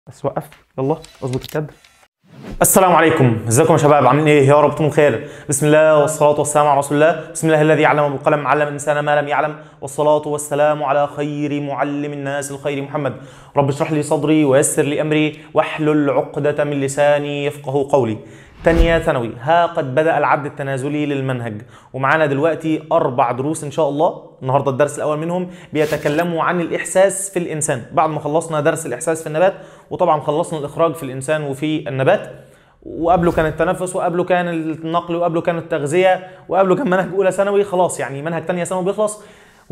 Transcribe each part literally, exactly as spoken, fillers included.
بس وقف. يلا اظبط الكادر. السلام عليكم، ازيكم يا شباب؟ عاملين ايه؟ يا رب تكونوا بخير. بسم الله والصلاه والسلام على رسول الله. بسم الله الذي علم بالقلم علم الانسان ما لم يعلم، والصلاه والسلام على خير معلم الناس الخير محمد. رب اشرح لي صدري ويسر لي امري واحلل عقده من لساني يفقه قولي. تانية ثانوي، ها قد بدأ العد التنازلي للمنهج، ومعانا دلوقتي أربع دروس إن شاء الله. النهاردة الدرس الأول منهم بيتكلموا عن الإحساس في الإنسان، بعد ما خلصنا درس الإحساس في النبات، وطبعا خلصنا الإخراج في الإنسان وفي النبات، وقبله كان التنفس، وقبله كان النقل، وقبله كان التغذية، وقبله كان منهج أولى ثانوي. خلاص يعني منهج تانية ثانوي بيخلص،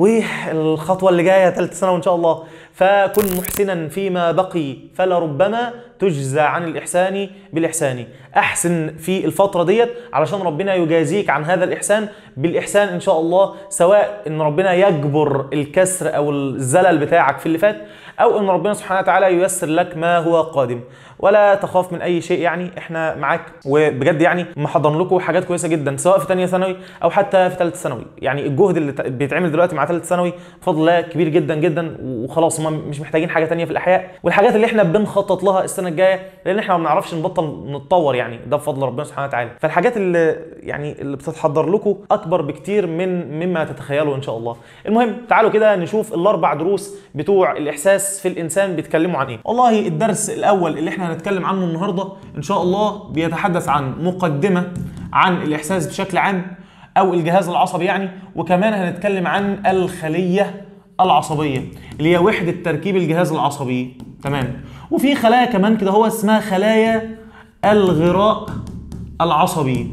والخطوة اللي جاية ثالثة ثانوي إن شاء الله. فكن محسنا فيما بقي فلربما تجزى عن الإحسان بالإحسان. أحسن في الفترة ديت علشان ربنا يجازيك عن هذا الإحسان بالإحسان إن شاء الله، سواء إن ربنا يجبر الكسر أو الزلل بتاعك في اللي فات، أو إن ربنا سبحانه وتعالى ييسر لك ما هو قادم. ولا تخاف من أي شيء، يعني إحنا معاك، وبجد يعني محضر لكم حاجات كويسة جدا سواء في ثانية ثانوي أو حتى في ثالثة ثانوي. يعني الجهد اللي بيتعمل دلوقتي مع ثالثة ثانوي بفضل الله كبير جدا جدا، وخلاص هم مش محتاجين حاجة تانية في الأحياء، والحاجات اللي إحنا بنخطط لها السنة الجاية، لأن إحنا ما بنعرفش نبطل نتطور، يعني ده بفضل ربنا سبحانه وتعالى. فالحاجات اللي يعني اللي بتتحضر لكم أكبر بكتير من مما تتخيلوا إن شاء الله. المهم تعالوا كده نشوف الأربع دروس بتوع الإحساس في الإنسان بيتكلموا عن إيه. والله الدرس الأول اللي إحنا هنتكلم عنه النهارده إن شاء الله بيتحدث عن مقدمة عن الإحساس بشكل عام، أو الجهاز العصبي يعني، وكمان هنتكلم عن الخلية العصبية اللي هي وحدة تركيب الجهاز العصبي. تمام. وفي خلايا كمان كده هو اسمها خلايا الغراء العصبي.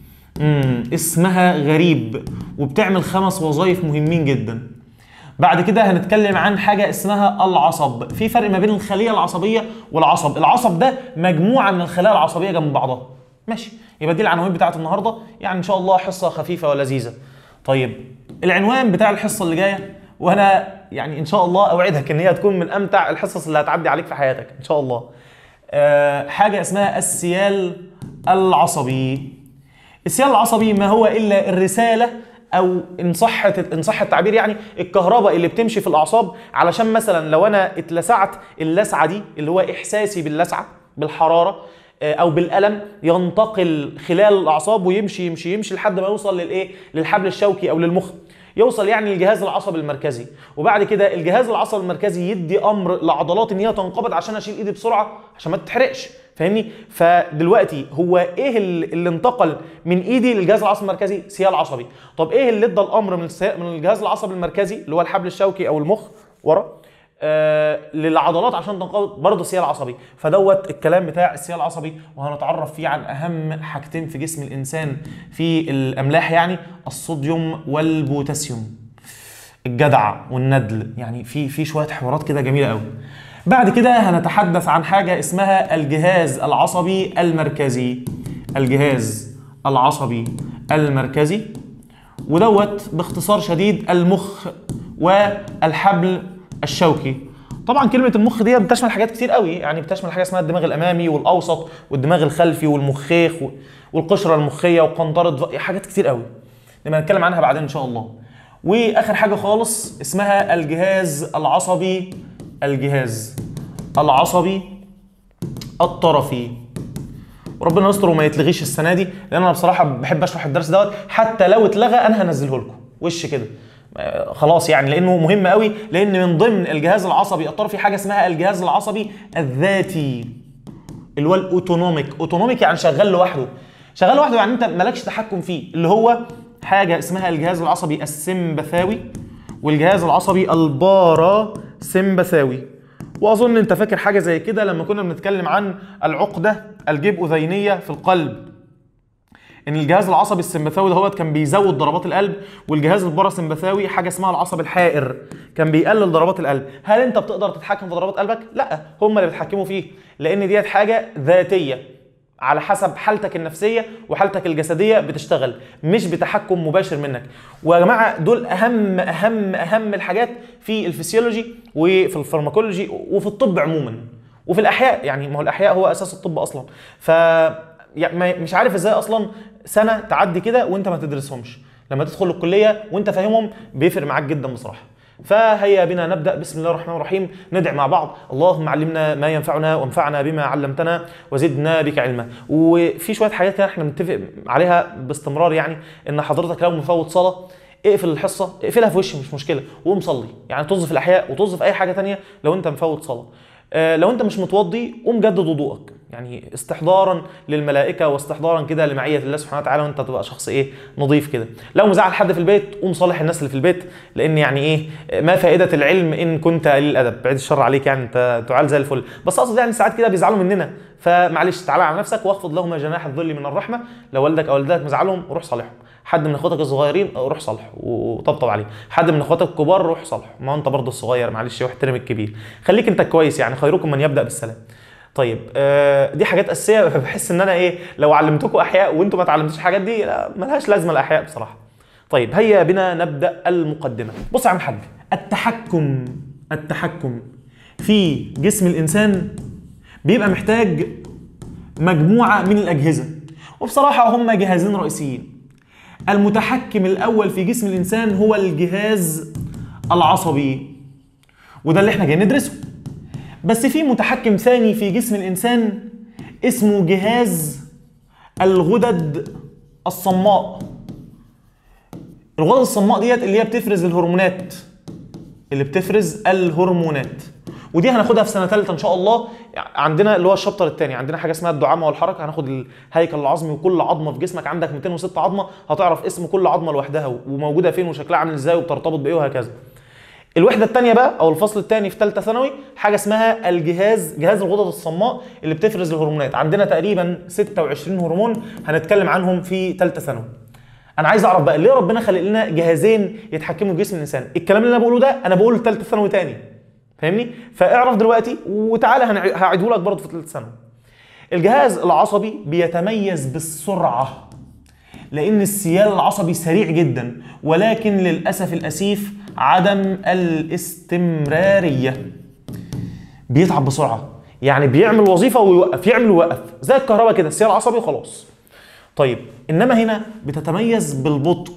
امم اسمها غريب، وبتعمل خمس وظائف مهمين جدا. بعد كده هنتكلم عن حاجة اسمها العصب. في فرق ما بين الخلية العصبية والعصب. العصب ده مجموعة من الخلايا العصبية جنب بعضها. ماشي، يبقى دي العناوين بتاعت النهارده، يعني ان شاء الله حصة خفيفة ولذيذة. طيب العنوان بتاع الحصة اللي جاية، وانا يعني ان شاء الله اوعدك ان هي تكون من امتع الحصص اللي هتعدي عليك في حياتك ان شاء الله. أه حاجة اسمها السيال العصبي. السيال العصبي ما هو الا الرسالة، او ان صح ان صح التعبير يعني الكهرباء اللي بتمشي في الاعصاب، علشان مثلا لو انا اتلسعت اللسعه دي اللي هو احساسي باللسعه بالحراره او بالالم، ينتقل خلال الاعصاب ويمشي يمشي يمشي لحد ما يوصل للايه للحبل الشوكي او للمخ، يوصل يعني للجهاز العصبي المركزي. وبعد كده الجهاز العصبي المركزي يدي امر لعضلات ان هي تنقبض عشان اشيل ايدي بسرعه عشان ما تتحرقش، فاهمني؟ فدلوقتي هو ايه اللي انتقل من ايدي للجهاز العصبي المركزي؟ سيال عصبي. طب ايه اللي ادى الامر من من الجهاز العصبي المركزي اللي هو الحبل الشوكي او المخ ورا آه للعضلات عشان تنقبض؟ برضه سيال عصبي. فدوت الكلام بتاع السيال العصبي، وهنتعرف فيه عن اهم حاجتين في جسم الانسان في الاملاح، يعني الصوديوم والبوتاسيوم، الجدع والندل، يعني في في شويه حوارات كده جميله قوي. بعد كده هنتحدث عن حاجه اسمها الجهاز العصبي المركزي. الجهاز العصبي المركزي، ودوت باختصار شديد المخ والحبل الشوكي. طبعا كلمه المخ دي بتشمل حاجات كتير قوي، يعني بتشمل حاجه اسمها الدماغ الامامي والاوسط والدماغ الخلفي والمخيخ والقشره المخيه وقنطره، حاجات كتير قوي نبقى نتكلم عنها بعدين ان شاء الله. واخر حاجه خالص اسمها الجهاز العصبي الجهاز العصبي الطرفي. وربنا يستر وما يتلغيش السنه دي، لان انا بصراحه بحب اشرح الدرس دوت، حتى لو اتلغى انا هنزله لكم وش كده خلاص، يعني لانه مهم قوي. لان من ضمن الجهاز العصبي الطرفي حاجه اسمها الجهاز العصبي الذاتي اللي هو الاوتونوميك. اوتونوميك يعني شغال لوحده. شغال لوحده يعني انت مالكش تحكم فيه، اللي هو حاجه اسمها الجهاز العصبي السمبثاوي والجهاز العصبي الباراسمبثاوي. واظن انت فاكر حاجه زي كده لما كنا بنتكلم عن العقده الجيب اذينيه في القلب، ان الجهاز العصبي السمبثاوي دهوت كان بيزود ضربات القلب، والجهاز الباراسمبثاوي حاجه اسمها العصب الحائر كان بيقلل ضربات القلب. هل انت بتقدر تتحكم في ضربات قلبك؟ لا، هم اللي بيتحكموا فيه، لان ديت حاجه ذاتيه على حسب حالتك النفسيه وحالتك الجسديه بتشتغل، مش بتحكم مباشر منك. ويا جماعه دول اهم اهم اهم الحاجات في الفسيولوجي وفي الفارماكولوجي وفي الطب عموما وفي الاحياء، يعني ما هو الاحياء هو اساس الطب اصلا. ف يعني مش عارف ازاي اصلا سنه تعدي كده وانت ما تدرسهمش، لما تدخل الكليه وانت فاهمهم بيفرق معاك جدا بصراحه. فهيا بنا نبدأ. بسم الله الرحمن الرحيم. ندعي مع بعض. اللهم علمنا ما ينفعنا وانفعنا بما علمتنا وزدنا بك علما. وفي شوية حاجات كده احنا بنتفق عليها باستمرار، يعني ان حضرتك لو مفوت صلاة اقفل الحصة، اقفلها في وشي مش مشكلة وقوم صلي، يعني طز في الأحياء وطز في أي حاجة تانية لو أنت مفوت صلاة. آه لو أنت مش متوضي قوم جدد وضوءك، يعني استحضارا للملائكة واستحضارا كده لمعية الله سبحانه وتعالى، وأنت تبقى شخص إيه نظيف كده. لو مزعل حد في البيت قوم صالح الناس اللي في البيت، لأن يعني إيه ما فائدة العلم إن كنت قليل الأدب، بعيد الشر عليك، يعني أنت تعال زي الفل، بس أقصد يعني ساعات كده بيزعلوا مننا، فمعلش تعالى على نفسك واخفض لهما جناح الذل من الرحمة. لو والدك أو والدتك مزعلهم روح صالحهم، حد من اخواتك الصغيرين روح صالحه وطبطب عليه، حد من اخواتك الكبار روح صالحه، ما انت برضه الصغير معلش واحترم الكبير، خليك انت كويس، يعني خيركم من يبدا بالسلام. طيب آه دي حاجات اساسيه، بحس ان انا ايه لو علمتكم احياء وانتم ما اتعلمتوش الحاجات دي لا ملهاش لازمه الاحياء بصراحه. طيب هيا بنا نبدا المقدمه. بص يا عم الحاج، التحكم التحكم في جسم الانسان بيبقى محتاج مجموعه من الاجهزه، وبصراحه هم جهازين رئيسيين. المتحكم الأول في جسم الإنسان هو الجهاز العصبي، وده اللي احنا جايين ندرسه. بس في متحكم ثاني في جسم الإنسان اسمه جهاز الغدد الصماء. الغدد الصماء ديت اللي هي بتفرز الهرمونات، اللي بتفرز الهرمونات ودي هناخدها في سنه ثالثه ان شاء الله. عندنا اللي هو الشابتر الثاني، عندنا حاجه اسمها الدعامه والحركه، هناخد الهيكل العظمي وكل عظمه في جسمك، عندك مئتين وستة عظمه، هتعرف اسم كل عظمه لوحدها وموجوده فين وشكلها عامل ازاي وبترتبط بايه وهكذا. الوحده الثانيه بقى او الفصل الثاني في ثالثه ثانوي حاجه اسمها الجهاز جهاز الغدد الصماء اللي بتفرز الهرمونات، عندنا تقريبا ستة وعشرين هرمون هنتكلم عنهم في ثالثه ثانوي. انا عايز اعرف بقى ليه ربنا خلق لنا جهازين يتحكموا في جسم الانسان؟ الكلام اللي انا بقوله ده انا بقوله ثالثه ثانوي تاني، فاهمني؟ فاعرف دلوقتي وتعالى هعيده لك برضه في ثالثه ثانوي. الجهاز العصبي بيتميز بالسرعه، لان السيال العصبي سريع جدا، ولكن للاسف الاسيف عدم الاستمراريه. بيتعب بسرعه، يعني بيعمل وظيفه ويوقف، يعمل ويوقف زي الكهرباء كده، السيال العصبي وخلاص. طيب انما هنا بتتميز بالبطء،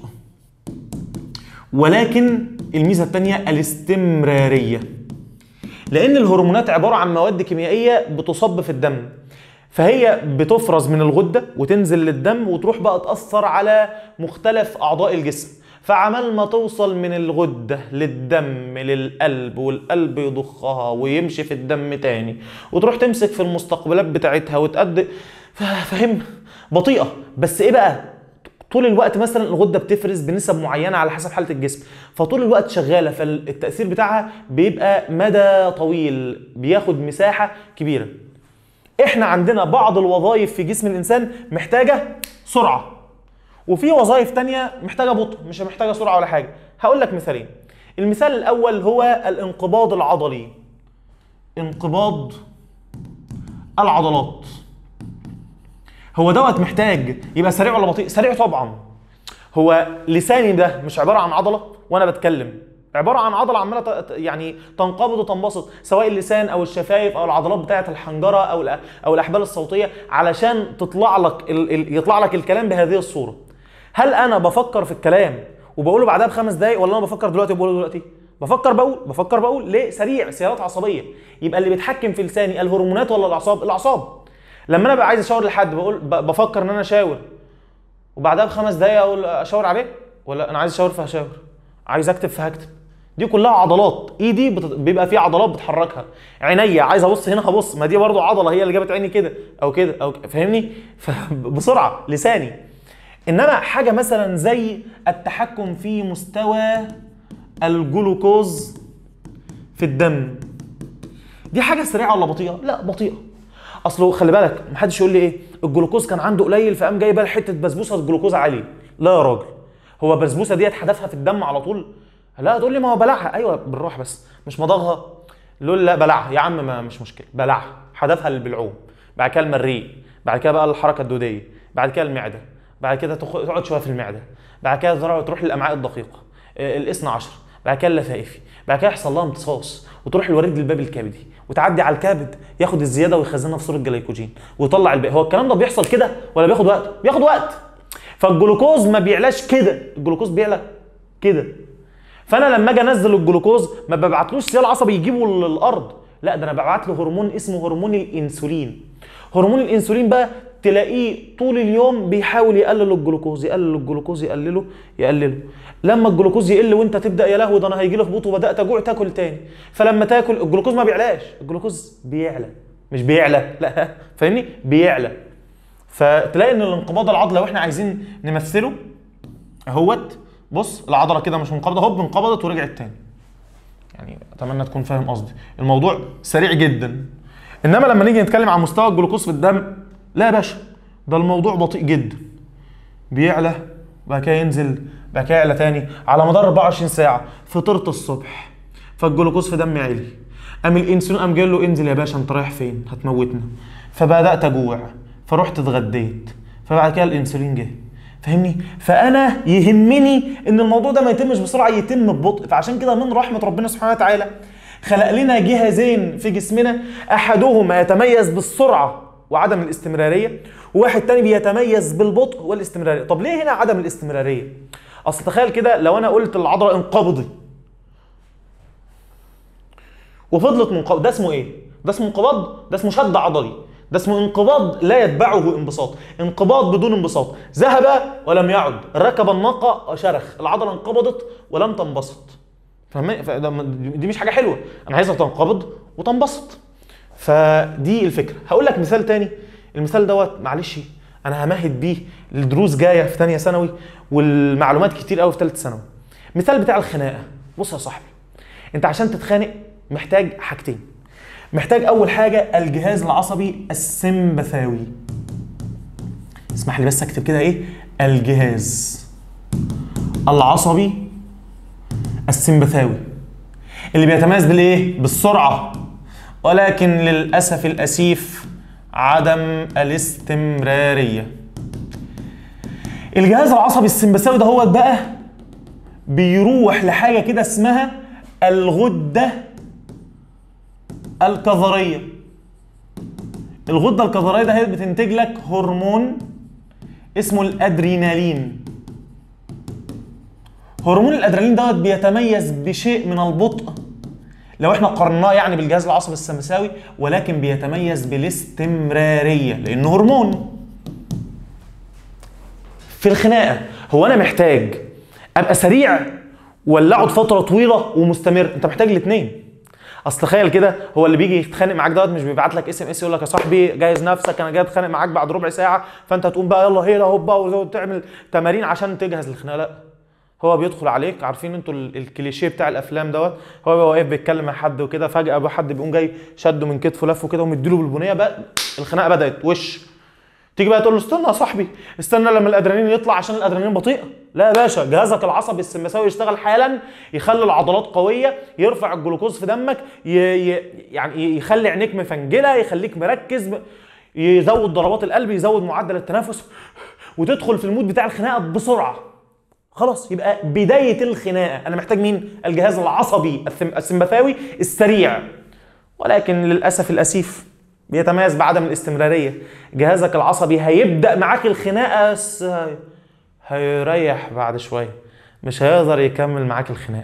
ولكن الميزه الثانيه الاستمراريه، لان الهرمونات عباره عن مواد كيميائيه بتصب في الدم، فهي بتفرز من الغده وتنزل للدم وتروح بقى تاثر على مختلف اعضاء الجسم، فعمال ما توصل من الغده للدم للقلب، والقلب يضخها ويمشي في الدم تاني وتروح تمسك في المستقبلات بتاعتها وتأدي، فاهم؟ بطيئه. بس ايه بقى؟ طول الوقت مثلا الغده بتفرز بنسب معينه على حسب حاله الجسم، فطول الوقت شغاله، فالتاثير بتاعها بيبقى مدى طويل، بياخد مساحه كبيره. احنا عندنا بعض الوظائف في جسم الانسان محتاجه سرعه، وفي وظائف تانية محتاجه بطء، مش محتاجه سرعه ولا حاجه. هقول لك مثالين. المثال الاول هو الانقباض العضلي، انقباض العضلات. هو دوت محتاج يبقى سريع ولا بطيء؟ سريع طبعا. هو لساني ده مش عباره عن عضله وانا بتكلم، عباره عن عضله عماله يعني تنقبض وتنبسط، سواء اللسان او الشفايف او العضلات بتاعه الحنجره او او الاحبال الصوتيه، علشان تطلع لك يطلع لك الكلام بهذه الصوره. هل انا بفكر في الكلام وبقوله بعدها بخمس دقائق، ولا انا بفكر دلوقتي وبقوله دلوقتي؟ بفكر بقول بفكر بقول ليه؟ سريع، سيارات عصبيه. يبقى اللي بيتحكم في لساني الهرمونات ولا الاعصاب؟ الاعصاب. لما انا بقى عايز اشاور لحد بقول بفكر ان انا اشاور، وبعدها بخمس دقايق اقول اشاور عليه، ولا انا عايز اشاور فهشاور، عايز اكتب فهكتب. دي كلها عضلات. ايدي بيبقى فيها عضلات بتحركها، عينيا عايز ابص هنا هبص، ما دي برضو عضله هي اللي جابت عيني كده او كده او كده. فاهمني؟ بسرعه لساني. انما حاجه مثلا زي التحكم في مستوى الجلوكوز في الدم، دي حاجه سريعه ولا بطيئه؟ لا بطيئه. اصله خلي بالك محدش يقول لي ايه الجلوكوز كان عنده قليل فقام جاي بقى حته بسبوسه الجلوكوز عالي. لا يا راجل، هو بسبوسه ديت حدفها في الدم على طول؟ لا تقول لي ما هو بلعها. ايوه بالراحه بس، مش مضغها. يقول لا بلعها يا عم، ما مش مشكله، بلعها، حدفها للبلعوم، بعد كده المريء، بعد كده بقى الحركه الدوديه، بعد كده المعده، بعد كده تقعد شويه في المعده، بعد كده تروح للامعاء الدقيقه الاثنى عشر، بعد كده اللفائفي، بعد كده يحصل لها امتصاص وتروح الوريد للباب الكبدي وتعدي على الكبد ياخد الزياده ويخزنها في صوره جليكوجين ويطلع الباقي. هو الكلام ده بيحصل كده ولا بياخد وقت؟ بياخد وقت. فالجلوكوز ما بيعلاش كده، الجلوكوز بيعلى كده. فانا لما اجي انزل الجلوكوز ما ببعتلوش سيال عصبي يجيبه للارض، لا ده انا ببعت له هرمون اسمه هرمون الانسولين. هرمون الانسولين بقى تلاقيه طول اليوم بيحاول يقلل الجلوكوز، يقلل الجلوكوز، يقلله يقلله. لما الجلوكوز يقل وانت تبدا يا لهوي ده انا هيجي لي هبوط وبدات اجوع، تاكل تاني. فلما تاكل الجلوكوز ما بيعلاش، الجلوكوز بيعلى، مش بيعلى لا فاهمني؟ بيعلى. فتلاقي ان الانقباض العضلي لو احنا عايزين نمثله اهوت، بص العضله كده مش منقبضه، هوب انقبضت ورجعت تاني. يعني اتمنى تكون فاهم قصدي، الموضوع سريع جدا. انما لما نيجي نتكلم عن مستوى الجلوكوز في الدم، لا يا باشا ده الموضوع بطيء جدا، بيعلى بعد كده ينزل بعد كده يعلى تاني على مدار أربعة وعشرين ساعه. فطرت الصبح فالجلوكوز في دمي عالي، قام الانسولين قام جاي له انزل يا باشا انت رايح فين؟ هتموتنا. فبدات اجوع فرحت اتغديت، فبعد كده الانسولين جه، فاهمني؟ فانا يهمني ان الموضوع ده ما يتمش بسرعه، يتم ببطء. فعشان كده من رحمه ربنا سبحانه وتعالى خلق لنا جهازين في جسمنا، احدهما يتميز بالسرعه وعدم الاستمراريه، وواحد تاني بيتميز بالبطء والاستمراريه. طب ليه هنا عدم الاستمراريه؟ اصل تخيل كده لو انا قلت العضله انقبضي وفضلت منقبض، ده اسمه ايه؟ ده اسمه انقباض؟ ده اسمه شد عضلي، ده اسمه انقباض لا يتبعه انبساط، انقباض بدون انبساط. ذهب ولم يعد، ركب الناقه وشرخ، العضله انقبضت ولم تنبسط. فاهمين؟ دي مش حاجه حلوه، انا عايزها تنقبض وتنبسط. فدي الفكره. هقول لك مثال تاني، المثال دوت معلش انا همهد بيه الدروس جايه في ثانيه ثانوي والمعلومات كتير قوي في ثالثه ثانوي. مثال بتاع الخناقه. بص يا صاحبي، انت عشان تتخانق محتاج حاجتين. محتاج اول حاجه الجهاز العصبي السمبثاوي. اسمح لي بس اكتب كده ايه؟ الجهاز العصبي السمبثاوي اللي بيتميز بالايه؟ بالسرعه، ولكن للاسف الاسيف عدم الاستمراريه. الجهاز العصبي السمبثاوي ده هو بقى بيروح لحاجه كده اسمها الغده الكظريه. الغده الكظريه ده هي بتنتج لك هرمون اسمه الادرينالين. هرمون الادرينالين دوت بيتميز بشيء من البطء لو احنا قارناه يعني بالجهاز العصبي السمبثاوي، ولكن بيتميز بالاستمراريه لانه هرمون. في الخناقه هو انا محتاج ابقى سريع ولا اقعد فتره طويله ومستمر؟ انت محتاج الاثنين. اصل تخيل كده، هو اللي بيجي يتخانق معاك دوت مش بيبعت لك اس ام اس يقول لك يا صاحبي جهز نفسك انا جاي اتخانق معاك بعد ربع ساعه، فانت تقوم بقى يلا هيلا هوبا وتعمل تمارين عشان تجهز للخناقه. لا، هو بيدخل عليك، عارفين انتوا الكليشيه بتاع الافلام دوت، هو بيبقى واقف بيتكلم مع حد وكده، فجاه بقى حد بيقوم جاي شده من كتفه لفه كده ومديله بالبنيه، بقى الخناقه بدات وش. تيجي بقى تقول له استنى يا صاحبي، استنى لما الادرينالين يطلع عشان الادرينالين بطيئه. لا يا باشا، جهازك العصبي السمبثاوي يشتغل حالا، يخلي العضلات قويه، يرفع الجلوكوز في دمك، ي... ي... يعني يخلي عينيك مفنجله، يخليك مركز، يزود ضربات القلب، يزود معدل التنفس، وتدخل في المود بتاع الخناقه بسرعه. خلاص، يبقى بدايه الخناقه انا محتاج مين؟ الجهاز العصبي السمبثاوي السريع، ولكن للاسف الاسيف بيتميز بعدم الاستمراريه. جهازك العصبي هيبدا معاك الخناقه بس هيريح بعد شويه، مش هيقدر يكمل معاك الخناقه.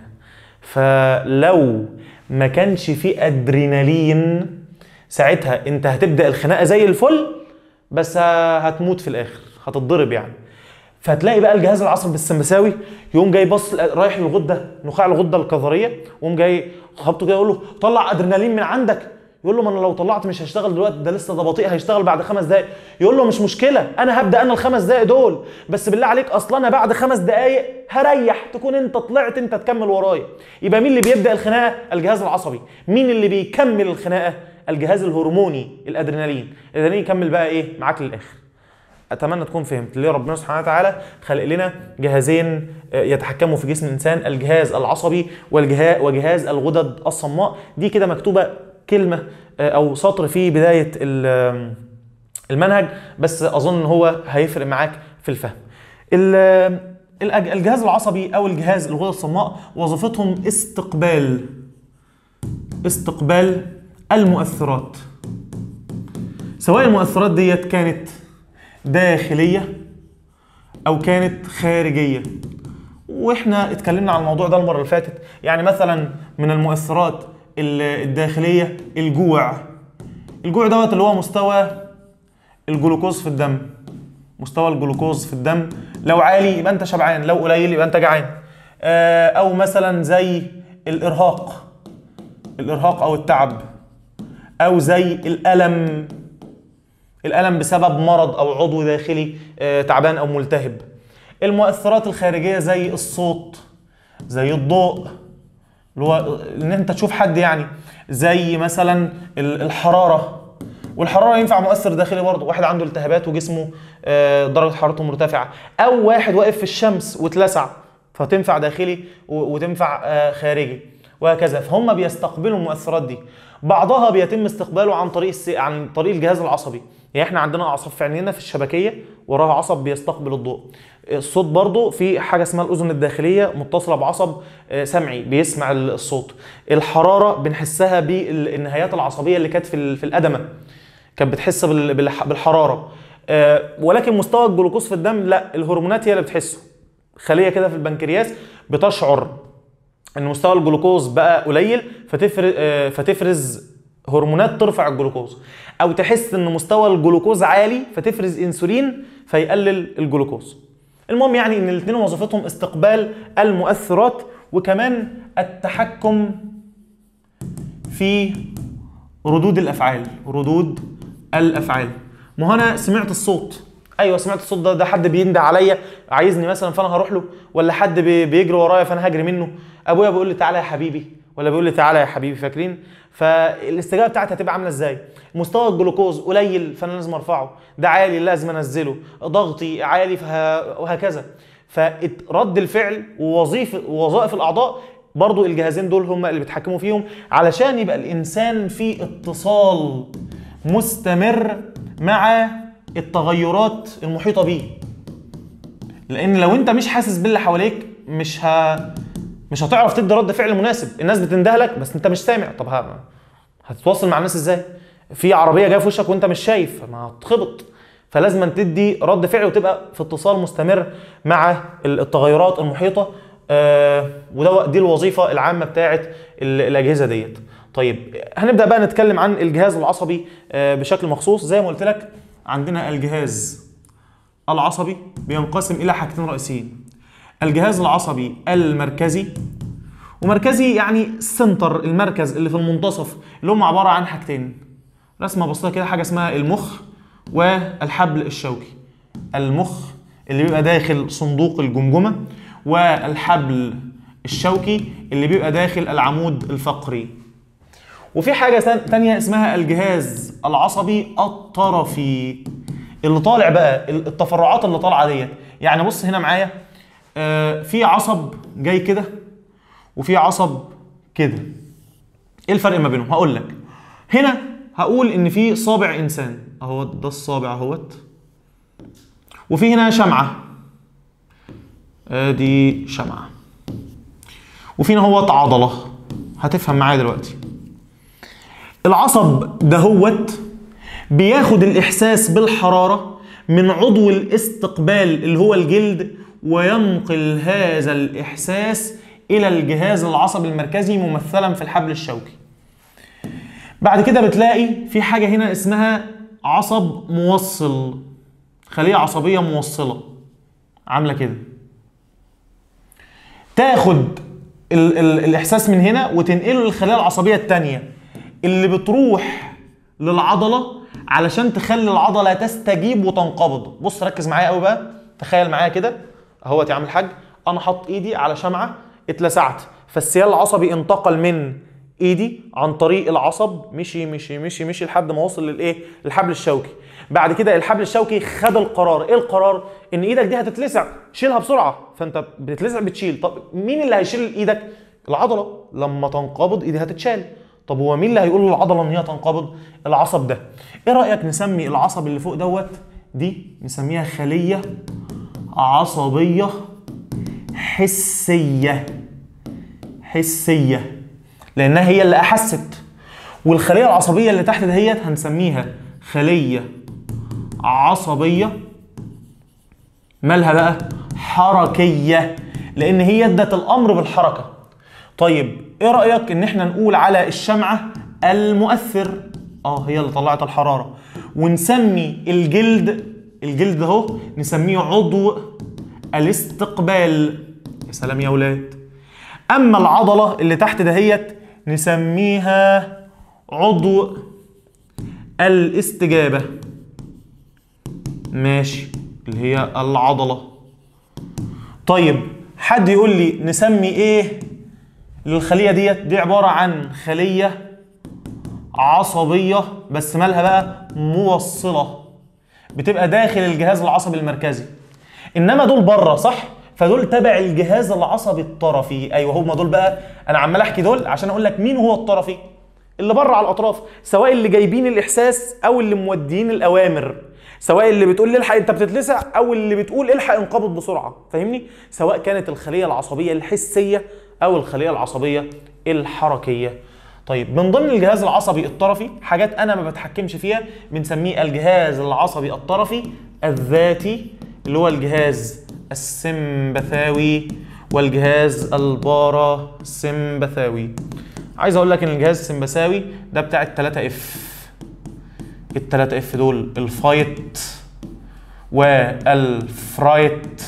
فلو ما كانش فيه ادرينالين ساعتها انت هتبدا الخناقه زي الفل، بس هتموت في الاخر، هتتضرب يعني. فهتلاقي بقى الجهاز العصبي السمبثاوي يقوم جاي بص رايح للغده، نخاع الغده الكظريه، وقوم جاي خبطه كده يقول له طلع ادرينالين من عندك. يقول له ما انا لو طلعت مش هيشتغل دلوقتي، ده لسه ده بطيء، هيشتغل بعد خمس دقائق. يقول له مش مشكله، انا هبدا انا الخمس دقائق دول، بس بالله عليك اصلا انا بعد خمس دقائق هريح، تكون انت طلعت انت تكمل ورايا. يبقى مين اللي بيبدا الخناقه؟ الجهاز العصبي. مين اللي بيكمل الخناقه؟ الجهاز الهرموني الادرينالين. الادرينالين يكمل بقى ايه معاك للاخر. اتمنى تكون فهمت ليه ربنا سبحانه وتعالى خلق لنا جهازين يتحكموا في جسم الانسان، الجهاز العصبي والجهاز وجهاز الغدد الصماء. دي كده مكتوبه كلمه او سطر في بدايه المنهج، بس اظن هو هيفرق معاك في الفهم. الجهاز العصبي او الجهاز الغدد الصماء وظيفتهم استقبال استقبال المؤثرات، سواء المؤثرات ديت كانت داخليه او كانت خارجيه. واحنا اتكلمنا عن الموضوع ده المره اللي فاتت. يعني مثلا من المؤثرات الداخليه الجوع. الجوع دوت اللي هو مستوى الجلوكوز في الدم. مستوى الجلوكوز في الدم لو عالي يبقى انت شبعان، لو قليل يبقى انت جعان. او مثلا زي الارهاق الارهاق او التعب، او زي الالم الالم بسبب مرض او عضو داخلي تعبان او ملتهب. المؤثرات الخارجيه زي الصوت، زي الضوء اللي هو ان انت تشوف حد، يعني زي مثلا الحراره. والحراره ينفع مؤثر داخلي برضه، واحد عنده التهابات وجسمه درجه حرارته مرتفعه، او واحد واقف في الشمس واتلسع فتنفع داخلي وتنفع خارجي وهكذا. فهم بيستقبلوا المؤثرات دي. بعضها بيتم استقباله عن طريق الس... عن طريق الجهاز العصبي. يعني احنا عندنا اعصاب في عينينا في الشبكيه وراها عصب بيستقبل الضوء. الصوت برضو في حاجه اسمها الاذن الداخليه متصله بعصب سمعي بيسمع الصوت. الحراره بنحسها بالنهايات العصبيه اللي كانت في في الادمه، كانت بتحس بالحراره. ولكن مستوى الجلوكوز في الدم لا، الهرمونات هي اللي بتحسه. خليه كده في البنكرياس بتشعر ان مستوى الجلوكوز بقى قليل فتفرز فتفرز هرمونات ترفع الجلوكوز، او تحس ان مستوى الجلوكوز عالي فتفرز انسولين فيقلل الجلوكوز. المهم يعني ان الاثنين وظيفتهم استقبال المؤثرات وكمان التحكم في ردود الافعال. ردود الافعال. ما هو انا سمعت الصوت، ايوه سمعت الصوت ده، ده حد بينده عليا عايزني مثلا فانا هروح له، ولا حد بيجري ورايا فانا هجري منه، ابويا بيقول لي تعالى يا حبيبي ولا بيقول لي تعالى يا حبيبي، فاكرين؟ فالاستجابه بتاعتي هتبقى عامله ازاي؟ مستوى الجلوكوز قليل فانا لازم ارفعه، ده عالي لازم انزله، ضغطي عالي فه... وهكذا. فرد الفعل ووظيفه ووظائف الاعضاء برضو الجهازين دول هم اللي بيتحكموا فيهم علشان يبقى الانسان في اتصال مستمر مع التغيرات المحيطه بيه. لان لو انت مش حاسس باللي حواليك مش ه... مش هتعرف تدي رد فعل مناسب. الناس بتندهلك بس انت مش سامع، طب ها هتتواصل مع الناس ازاي؟ في عربيه جايه في وشك وانت مش شايف، ما هتخبط. فلازم تدي رد فعل وتبقى في اتصال مستمر مع التغيرات المحيطه. آه وده دي الوظيفه العامه بتاعه الاجهزه ديت. طيب هنبدا بقى نتكلم عن الجهاز العصبي آه بشكل مخصوص. زي ما قلت لك عندنا الجهاز العصبي بينقسم الى حاجتين رئيسيين: الجهاز العصبي المركزي، ومركزي يعني السنتر، المركز اللي في المنتصف، اللي هم عباره عن حاجتين. رسمه بسيطه كده، حاجه اسمها المخ والحبل الشوكي. المخ اللي بيبقى داخل صندوق الجمجمه، والحبل الشوكي اللي بيبقى داخل العمود الفقري. وفي حاجه ثانيه اسمها الجهاز العصبي الطرفي، اللي طالع بقى التفرعات اللي طالعه ديت. يعني بص هنا معايا، آه في عصب جاي كده وفي عصب كده. ايه الفرق ما بينهم؟ هقول لك. هنا هقول ان في صابع انسان اهو، ده الصابع اهوت، وفي هنا شمعه، ادي آه شمعه، وفي هنا هوت عضله. هتفهم معايا دلوقتي. العصب دهوت بياخد الاحساس بالحراره من عضو الاستقبال اللي هو الجلد، وينقل هذا الإحساس إلى الجهاز العصبي المركزي ممثلا في الحبل الشوكي. بعد كده بتلاقي في حاجة هنا اسمها عصب موصل، خلية عصبية موصلة عاملة كده، تاخد ال ال الإحساس من هنا وتنقله للخلية العصبية التانية اللي بتروح للعضلة علشان تخلي العضلة تستجيب وتنقبض. بص ركز معايا قوي بقى، تخيل معايا كده اهوت يا عم الحاج، انا حط ايدي على شمعه اتلسعت، فالسيال العصبي انتقل من ايدي عن طريق العصب، مشي مشي مشي مشي لحد ما وصل للايه؟ للحبل الشوكي. بعد كده الحبل الشوكي خد القرار. ايه القرار؟ ان ايدك دي هتتلسع، شيلها بسرعه. فانت بتتلسع بتشيل. طب مين اللي هيشيل ايدك؟ العضله. لما تنقبض ايدي هتتشال. طب هو مين اللي هيقول للعضله ان هي تنقبض؟ العصب ده. ايه رايك نسمي العصب اللي فوق دوت دي نسميها خليه عصبيه حسيه. حسيه لانها هي اللي احست. والخليه العصبيه اللي تحت دهيت هنسميها خليه عصبيه مالها بقى؟ حركيه. لان هي ادت الامر بالحركه. طيب ايه رايك ان احنا نقول على الشمعه المؤثر؟ اه هي اللي طلعت الحراره. ونسمي الجلد، الجلد اهو نسميه عضو الاستقبال. يا سلام يا ولاد. اما العضله اللي تحت دهيت نسميها عضو الاستجابه. ماشي، اللي هي العضله. طيب حد يقول لي نسمي ايه للخليه ديت؟ دي عباره عن خليه عصبيه بس مالها بقى؟ موصله، بتبقى داخل الجهاز العصبي المركزي. انما دول بره صح؟ فدول تبع الجهاز العصبي الطرفي. ايوه هم دول بقى. انا عمال احكي دول عشان اقول لك مين هو الطرفي، اللي بره على الاطراف، سواء اللي جايبين الاحساس او اللي مودين الاوامر، سواء اللي بتقول لي الحق انت بتتلسع او اللي بتقول الحق انقبض بسرعه. فاهمني؟ سواء كانت الخليه العصبيه الحسيه او الخليه العصبيه الحركيه. طيب من ضمن الجهاز العصبي الطرفي حاجات انا ما بتحكمش فيها بنسميه الجهاز العصبي الطرفي الذاتي، اللي هو الجهاز السمبثاوي والجهاز الباراسمبثاوي. عايز اقول لك ان الجهاز السمبثاوي ده بتاع التلاتة اف. التلاتة اف دول الفايت والفرايت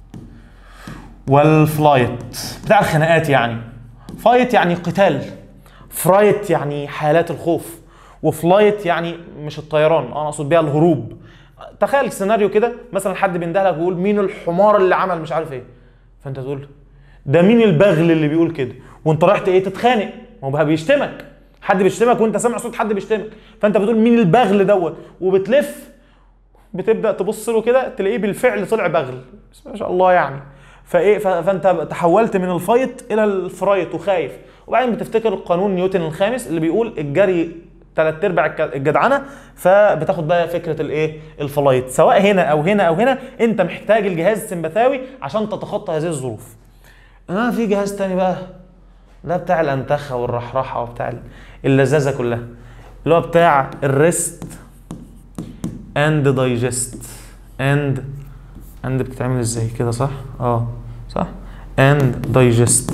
والفلايت، بتاع الخناقات يعني. فايت يعني قتال، فرايت يعني حالات الخوف، وفلايت يعني مش الطيران، انا اقصد بيها الهروب. تخيل سيناريو كده، مثلا حد بيندهلك ويقول مين الحمار اللي عمل مش عارف ايه، فانت تقول ده مين البغل اللي بيقول كده، وانت رايح ايه تتخانق، ما هو بقى بيشتمك، حد بيشتمك وانت سامع صوت حد بيشتمك، فانت بتقول مين البغل دوت، وبتلف بتبدا تبص له كده تلاقيه بالفعل طلع بغل، بسم الله ما شاء الله يعني. فايه فانت تحولت من الفايت الى الفرايت وخايف. وبعدين بتفتكر قانون نيوتن الخامس اللي بيقول الجري ثلاث ارباع الجدعنه، فبتاخد بقى فكره الايه؟ الفلايت. سواء هنا او هنا او هنا انت محتاج الجهاز السمبثاوي عشان تتخطى هذه الظروف. اه في جهاز تاني بقى ده بتاع الانتخه والرحرحه وبتاع اللذاذه كلها، اللي هو بتاع الريست اند دايجست. اند اند بتتعمل ازاي كده صح؟ اه صح. اند دايجست.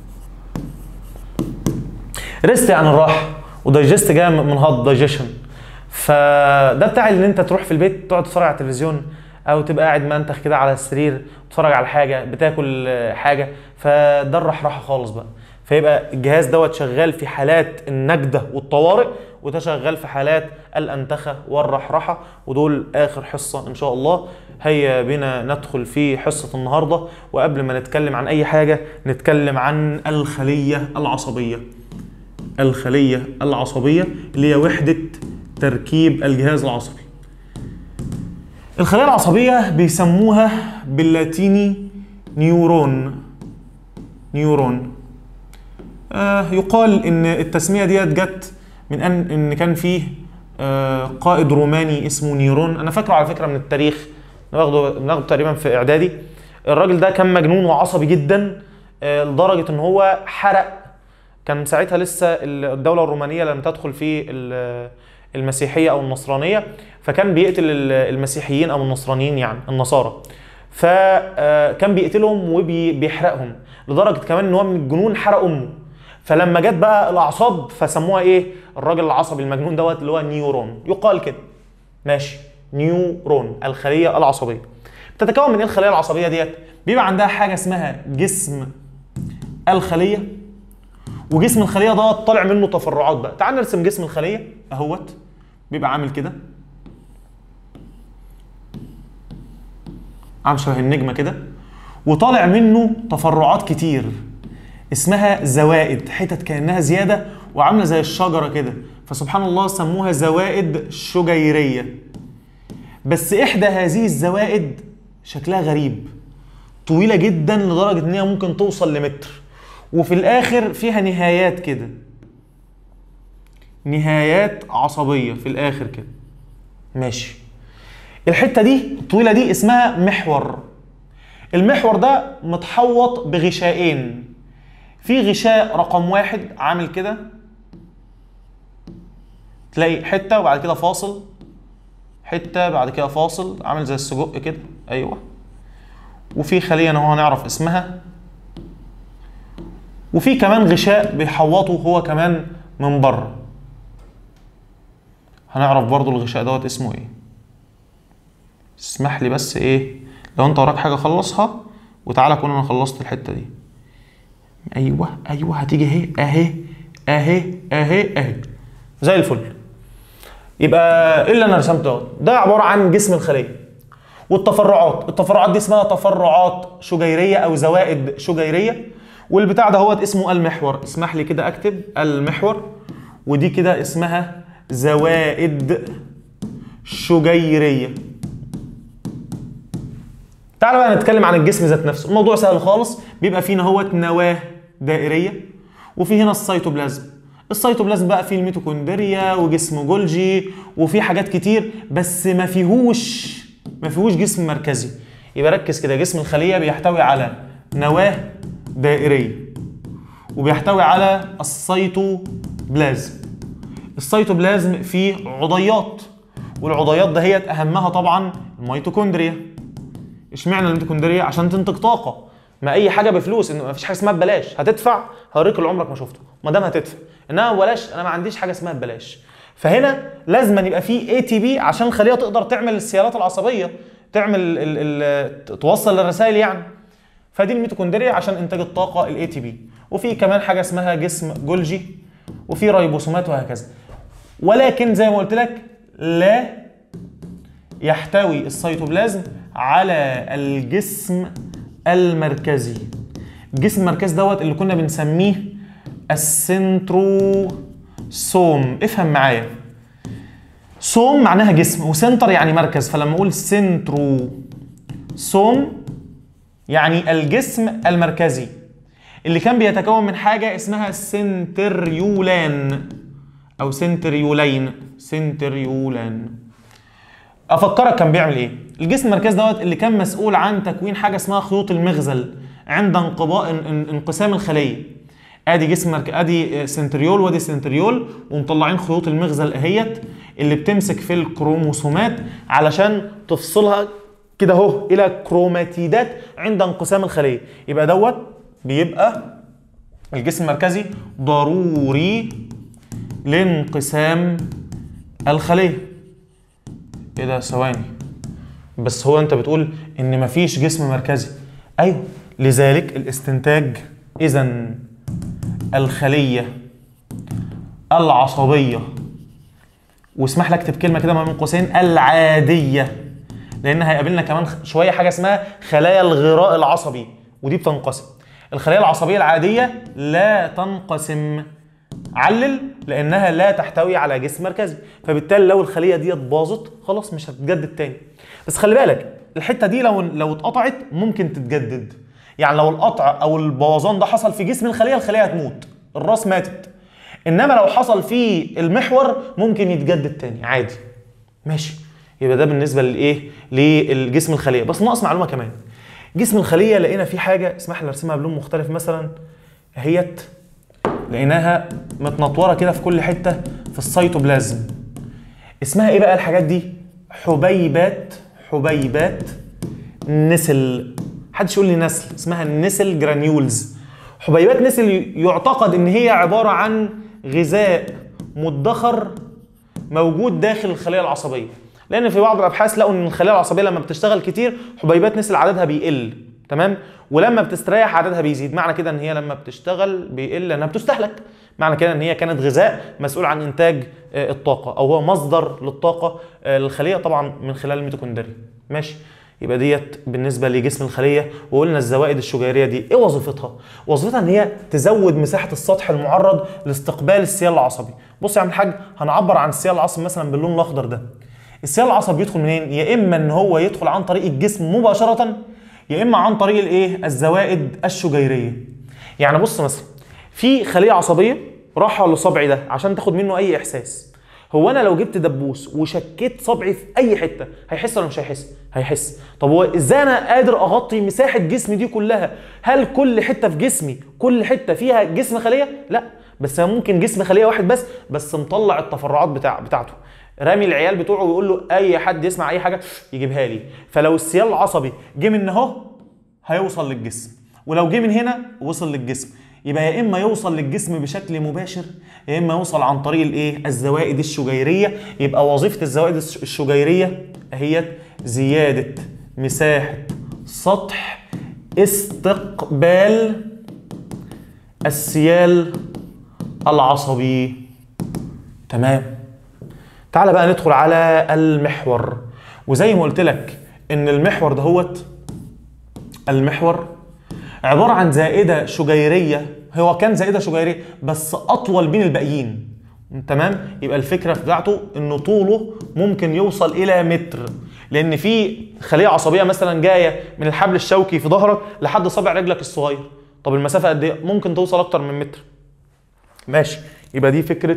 ريست يعني الراحه، ودايجست جايه من هض، دايجيشن. فده بتاع ان انت تروح في البيت تقعد تتفرج على التلفزيون، او تبقى قاعد منتخ كده على السرير تتفرج على حاجه، بتاكل حاجه، فده الرحراحه خالص بقى. فيبقى الجهاز دوت شغال في حالات النجده والطوارئ، وده شغال في حالات الانتخه والرحراحه، ودول اخر حصه ان شاء الله. هيا بنا ندخل في حصه النهارده، وقبل ما نتكلم عن اي حاجه نتكلم عن الخليه العصبيه. الخليه العصبيه اللي هي وحده تركيب الجهاز العصبي. الخلايا العصبيه بيسموها باللاتيني نيورون. نيورون. آه يقال ان التسميه ديت جت من ان ان كان فيه آه قائد روماني اسمه نيرون. انا فاكره على فكره من التاريخ، بناخده بناخده تقريبا في اعدادي. الراجل ده كان مجنون وعصبي جدا آه لدرجه ان هو حرق. كان ساعتها لسه الدوله الرومانيه لم تدخل في المسيحيه او النصرانيه، فكان بيقتل المسيحيين او النصرانيين يعني النصارى. فكان بيقتلهم وبيحرقهم، لدرجه كمان ان هو من الجنون حرق امه. فلما جت بقى الاعصاب فسموها ايه؟ الراجل العصبي المجنون دوت اللي هو نيورون. يقال كده ماشي. نيورون الخليه العصبيه. بتتكون من ايه الخليه العصبيه ديت؟ بيبقى عندها حاجه اسمها جسم الخليه، وجسم الخليه ده طالع منه تفرعات بقى. تعال نرسم جسم الخليه اهوت. بيبقى عامل كده، عامل شبه النجمه كده، وطالع منه تفرعات كتير اسمها زوائد، حتت كانها زياده وعامله زي الشجره كده، فسبحان الله سموها زوائد شجيريه. بس احدى هذه الزوائد شكلها غريب، طويله جدا لدرجه ان هي ممكن توصل لمتر، وفي الاخر فيها نهايات كده، نهايات عصبيه في الاخر كده. ماشي. الحته دي الطويله دي اسمها محور. المحور ده متحوط بغشائين. في غشاء رقم واحد عامل كده، تلاقي حته وبعد كده فاصل، حته بعد كده فاصل، عامل زي السجق كده. ايوه. وفي خليه اهو هنعرف اسمها وفي كمان غشاء بيحوطه هو كمان من بره. هنعرف برضو الغشاء دوت اسمه ايه. اسمح لي بس ايه، لو انت وراك حاجه خلصها وتعالى كون انا خلصت الحته دي. ايوه ايوه هتيجي اهي اهي اهي اهي اهي زي الفل. يبقى ايه اللي انا رسمته دوت؟ ده عباره عن جسم الخليه. والتفرعات، التفرعات دي اسمها تفرعات شجيريه او زوائد شجيريه. والبتاع ده هو اسمه المحور. اسمح لي كده اكتب المحور. ودي كده اسمها زوائد شجيريه. تعالى بقى نتكلم عن الجسم ذات نفسه. الموضوع سهل خالص. بيبقى فينا هوت نواه دائريه، وفي هنا السيتوبلازم. السيتوبلازم بقى فيه الميتوكوندريا وجسم جولجي وفي حاجات كتير، بس ما فيهوش ما فيهوش جسم مركزي. يبقى ركز كده، جسم الخليه بيحتوي على نواه دائريه وبيحتوي على السيتوبلازم. السيتوبلازم فيه عضيات، والعضيات دهيت اهمها طبعا الميتوكوندريا. اشمعنى الميتوكوندريا؟ عشان تنتج طاقه. ما اي حاجه بفلوس، ان ما فيش حاجه اسمها ببلاش. هتدفع هوريك اللي عمرك ما شفته ما دام هتدفع، انما ببلاش انا ما عنديش حاجه اسمها ببلاش. فهنا لازم يبقى فيه اي تي بي عشان الخليه تقدر تعمل السيالات العصبيه، تعمل ال ال توصل الرسائل يعني. فدي الميتوكوندريا عشان انتاج الطاقه الاي تي بي. وفي كمان حاجه اسمها جسم جولجي، وفي ريبوسومات وهكذا. ولكن زي ما قلت لك لا يحتوي السيتوبلازم على الجسم المركزي. الجسم المركزي دوت اللي كنا بنسميه السنتروسوم. افهم معايا، سوم معناها جسم وسنتر يعني مركز، فلما اقول سنتروسوم يعني الجسم المركزي اللي كان بيتكون من حاجه اسمها سنتريولان او سنتريولين. سنتريولان افكرك كان بيعمل ايه. الجسم المركزي دوت اللي كان مسؤول عن تكوين حاجه اسمها خيوط المغزل عند انقباء انقسام الخليه. ادي جسم مركزي، ادي سنتريول وادي سنتريول، ومطلعين خيوط المغزل اهيت اللي بتمسك في الكروموسومات علشان تفصلها كده اهو الى كروماتيدات عند انقسام الخليه. يبقى دوت بيبقى الجسم المركزي ضروري لانقسام الخليه. ايه ده؟ ثواني بس، هو انت بتقول ان مفيش جسم مركزي. ايوه، لذلك الاستنتاج اذا الخليه العصبيه، واسمح لي اكتب كلمه كده ما بين قوسين، العاديه، لان هيقابلنا كمان شويه حاجه اسمها خلايا الغراء العصبي ودي بتنقسم. الخلايا العصبيه العاديه لا تنقسم، علل، لانها لا تحتوي على جسم مركزي، فبالتالي لو الخليه ديت باظت خلاص مش هتتجدد تاني. بس خلي بالك الحته دي لو لو اتقطعت ممكن تتجدد. يعني لو القطع او البوظان ده حصل في جسم الخليه، الخليه هتموت، الراس ماتت. انما لو حصل في المحور ممكن يتجدد تاني عادي. ماشي، يبقى ده بالنسبه للايه؟ للجسم الخليه. بس ناقص معلومه كمان. جسم الخليه لقينا فيه حاجه اسمح لي ارسمها بلون مختلف، مثلا اهيت لقيناها متنطوره كده في كل حته في السيتوبلازم. اسمها ايه بقى الحاجات دي؟ حبيبات حبيبات نسل. محدش يقول لي نسل، اسمها النسل جرانيولز. حبيبات نسل يعتقد ان هي عباره عن غذاء مدخر موجود داخل الخليه العصبيه، لان في بعض الابحاث لقوا ان الخليه العصبيه لما بتشتغل كتير حبيبات نسل عددها بيقل، تمام؟ ولما بتستريح عددها بيزيد. معنى كده ان هي لما بتشتغل بيقل لانها بتستهلك. معنى كده ان هي كانت غذاء مسؤول عن انتاج الطاقه، او هو مصدر للطاقه للخليه طبعا من خلال الميتوكوندريا. ماشي، يبقى ديت بالنسبه لجسم الخليه. وقلنا الزوائد الشجيريه دي ايه وظيفتها؟ وظيفتها ان هي تزود مساحه السطح المعرض لاستقبال السيال العصبي. بص يا عم الحاج، هنعبر عن السيال العصبي مثلا باللون الاخضر ده. السيال العصبي بيدخل منين؟ يا اما ان هو يدخل عن طريق الجسم مباشره، يا اما عن طريق الايه؟ الزوائد الشجيريه. يعني بص مثلا في خليه عصبيه راحه لصبعي ده عشان تاخد منه اي احساس. هو انا لو جبت دبوس وشكيت صبعي في اي حته هيحس ولا مش هيحس؟ هيحس. طب هو ازاي انا قادر اغطي مساحه جسمي دي كلها؟ هل كل حته في جسمي كل حته فيها جسم خليه؟ لا، بس ممكن جسم خليه واحد بس بس مطلع التفرعات بتاع بتاعته. رامي العيال بتوعه ويقول له اي حد يسمع اي حاجه يجيبها لي. فلو السيال العصبي جه من اهو هيوصل للجسم، ولو جه من هنا وصل للجسم. يبقى يا اما يوصل للجسم بشكل مباشر يا اما يوصل عن طريق الايه؟ الزوائد الشجيريه. يبقى وظيفه الزوائد الشجيريه هي زياده مساحه سطح استقبال السيال العصبي. تمام. تعال بقى ندخل على المحور. وزي ما قلت لك ان المحور دهوت المحور عباره عن زائده شجيريه، هو كان زائده شجيريه بس اطول بين الباقيين. تمام. يبقى الفكره بتاعته ان طوله ممكن يوصل الى متر، لان في خليه عصبيه مثلا جايه من الحبل الشوكي في ظهرك لحد صابع رجلك الصغير. طب المسافه قد ايه؟ ممكن توصل اكتر من متر. ماشي. يبقى دي فكره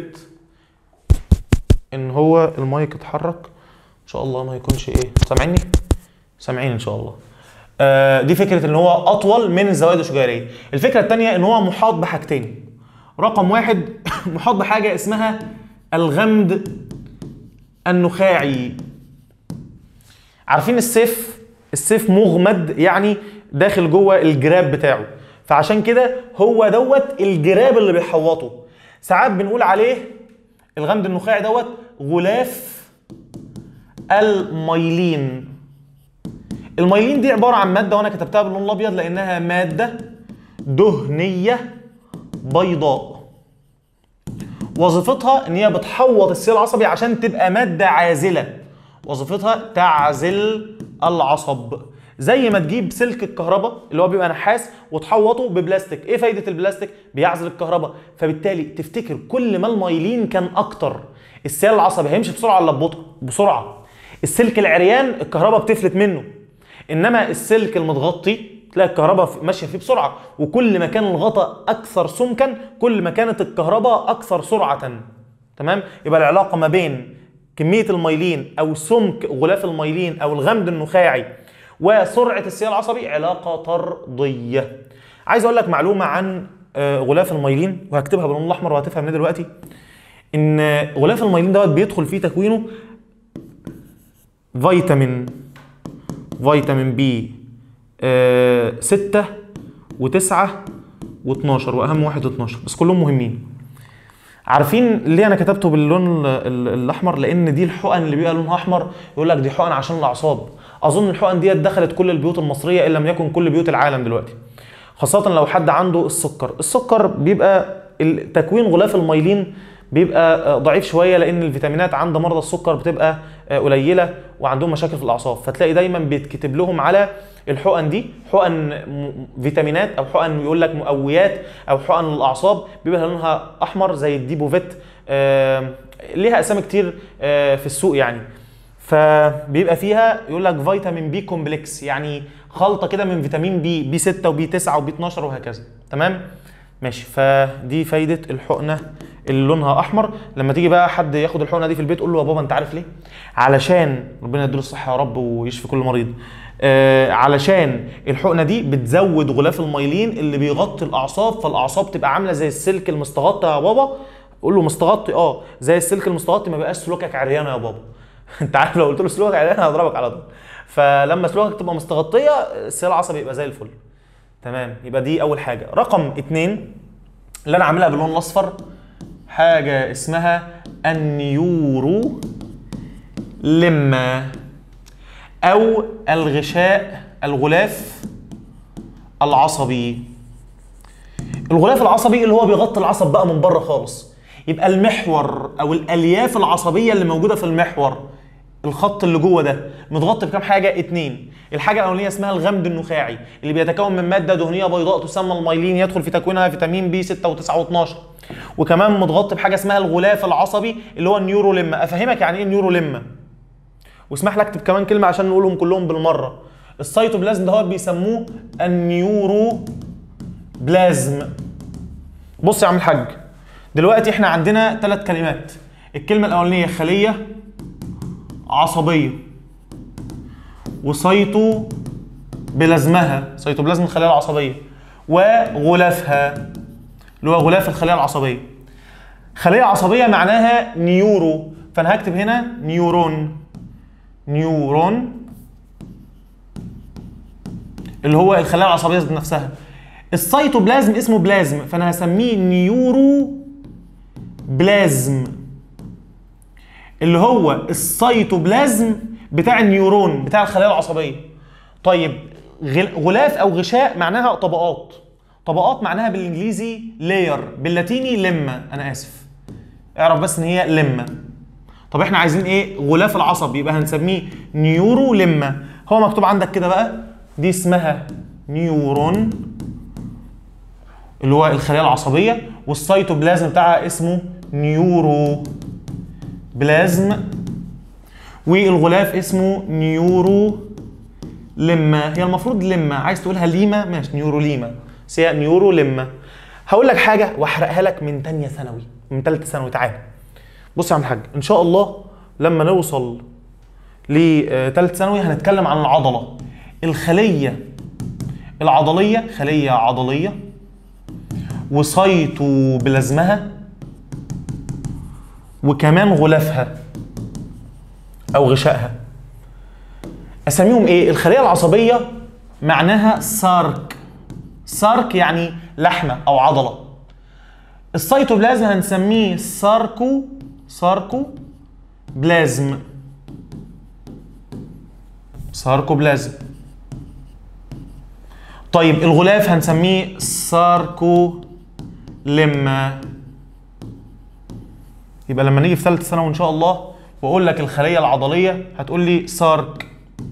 ان هو المايك اتحرك. ان شاء الله ما يكونش ايه، سامعيني؟ سامعين ان شاء الله. آه دي فكره ان هو اطول من الزوائد الشجيريه. الفكره الثانيه ان هو محاط بحاجتين. رقم واحد محاط بحاجه اسمها الغمد النخاعي. عارفين السيف؟ السيف مغمد، يعني داخل جوه الجراب بتاعه، فعشان كده هو دوت الجراب اللي بيحوطه. ساعات بنقول عليه الغمد النخاعي دوت غلاف الميلين. الميلين دي عباره عن ماده، وانا كتبتها باللون الابيض لانها ماده دهنيه بيضاء. وظيفتها ان هي بتحوط السيل العصبي عشان تبقى ماده عازله. وظيفتها تعزل العصب. زي ما تجيب سلك الكهرباء اللي هو بيبقى نحاس وتحوطه ببلاستيك. ايه فايده البلاستيك؟ بيعزل الكهرباء. فبالتالي تفتكر كل ما الميلين كان اكتر السيل العصبي هيمشي بسرعه ولا ببطء؟ بسرعه. السلك العريان الكهرباء بتفلت منه، انما السلك المتغطي تلاقي الكهرباء ماشيه فيه بسرعه. وكل ما كان الغطاء اكثر سمكا كل ما كانت الكهرباء اكثر سرعه. تمام. يبقى العلاقه ما بين كميه الميلين او سمك غلاف الميلين او الغمد النخاعي وسرعه السيال العصبي علاقه طرديه. عايز اقول لك معلومه عن غلاف الميلين وهكتبها باللون الاحمر وهتفهم دلوقتي. ان غلاف الميلين دوت بيدخل فيه تكوينه فيتامين فيتامين بي ستة وتسعة واتناشر، واهم واحد اتناشر، بس كلهم مهمين. عارفين ليه انا كتبته باللون الاحمر؟ لان دي الحقن اللي بيبقى لونها احمر يقول لك دي حقن عشان الاعصاب. اظن الحقن دي دخلت كل البيوت المصريه ان لم يكن كل بيوت العالم دلوقتي، خاصه لو حد عنده السكر. السكر بيبقى تكوين غلاف الميلين بيبقى ضعيف شويه، لان الفيتامينات عند مرضى السكر بتبقى قليله وعندهم مشاكل في الاعصاب. فتلاقي دايما بيتكتب لهم على الحقن دي حقن فيتامينات او حقن يقول لك مقويات او حقن الاعصاب، بيبقى لونها احمر زي الديبوفيت. آه ليها اسامي كتير آه في السوق يعني. فبيبقى فيها يقول لك فيتامين بي كومبلكس، يعني خلطه كده من فيتامين بي، بي ستة وبي تسعة وبي اتناشر وهكذا. تمام ماشي. فدي فايده الحقنه اللي لونها احمر. لما تيجي بقى حد ياخد الحقنه دي في البيت قول له يا بابا انت عارف ليه؟ علشان ربنا يديله الصحه يا رب ويشفي كل مريض. آه علشان الحقنه دي بتزود غلاف الميلين اللي بيغطي الاعصاب، فالاعصاب تبقى عامله زي السلك المستغطي يا بابا. قول له مستغطي اه زي السلك المستغطي، ما بقاش سلوكك عريانه يا بابا. انت عارف لو قلت له سلوكك عريانه هضربك على طول. فلما سلوكك تبقى مستغطيه السيل العصبي يبقى زي الفل. تمام. يبقى دي اول حاجه. رقم اتنين اللي انا عاملها باللون الاصفر حاجه اسمها النيورو لما او الغشاء الغلاف العصبي. الغلاف العصبي اللي هو بيغطي العصب بقى من بره خالص. يبقى المحور او الالياف العصبيه اللي موجوده في المحور، الخط اللي جوه ده متغطي بكام حاجه؟ اتنين. الحاجه الاولانيه اسمها الغمد النخاعي اللي بيتكون من ماده دهنيه بيضاء تسمى الميلين، يدخل في تكوينها فيتامين بي ستة وتسعة واتناشر. وكمان متغطي بحاجه اسمها الغلاف العصبي اللي هو النيورو لما. افهمك يعني ايه النيورو لما، واسمح لي اكتب كمان كلمه عشان نقولهم كلهم بالمره. السيتوبلازم ده هو بيسموه النيورو بلازم. بص يا عم الحاج، دلوقتي احنا عندنا ثلاث كلمات. الكلمه الاولانيه خليه عصبيه، وسيتو بلازمها سيتوبلازم الخليه العصبيه، وغلافها اللي هو غلاف الخليه العصبيه. خليه عصبيه معناها نيورو، فانا هكتب هنا نيورون. نيورون اللي هو الخلايا العصبيه ذات نفسها. السيتوبلازم اسمه بلازم، فانا هسميه نيورو بلازم، اللي هو السيتوبلازم بتاع النيورون بتاع الخلايا العصبيه. طيب غلاف او غشاء معناها طبقات، طبقات معناها بالانجليزي لاير، باللاتيني لما، انا اسف اعرف بس ان هي لما. طب احنا عايزين ايه؟ غلاف العصب، يبقى هنسميه نيورو لما. هو مكتوب عندك كده بقى، دي اسمها نيورون اللي هو الخلايا العصبيه، والسيتوبلازم بتاعها اسمه نيورو بلازم، والغلاف اسمه نيورو لما. هي المفروض لما، عايز تقولها ليما ماشي، نيورو ليما، بس هي نيورو لما. هقول لك حاجه واحرقها لك من ثانيه ثانوي، من ثالثه ثانوي. تعالى بص يا عم الحاج، ان شاء الله لما نوصل لثالث ثانوي هنتكلم عن العضله، الخليه العضليه، خليه عضليه وسيتوبلازمها وكمان غلافها او غشائها. اساميهم ايه؟ الخليه العصبيه معناها سارك، سارك يعني لحمه او عضله. السيتوبلازم هنسميه ساركو، ساركو بلازم، ساركو بلازم. طيب الغلاف هنسميه ساركو لما. يبقى لما نيجي في ثالثه ثانوي ان شاء الله واقول لك الخليه العضليه هتقول لي سارك.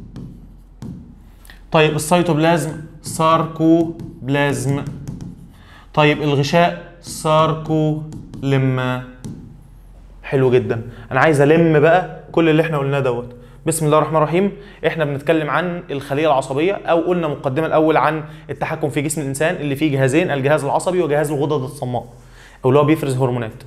طيب السيتوبلازم ساركو بلازم. طيب الغشاء ساركو لما. حلو جدا. انا عايز الم بقى كل اللي احنا قلناه دوت. بسم الله الرحمن الرحيم. احنا بنتكلم عن الخليه العصبيه، او قلنا مقدمه الاول عن التحكم في جسم الانسان اللي فيه جهازين، الجهاز العصبي وجهاز الغدد الصماء او اللي هو بيفرز هرمونات،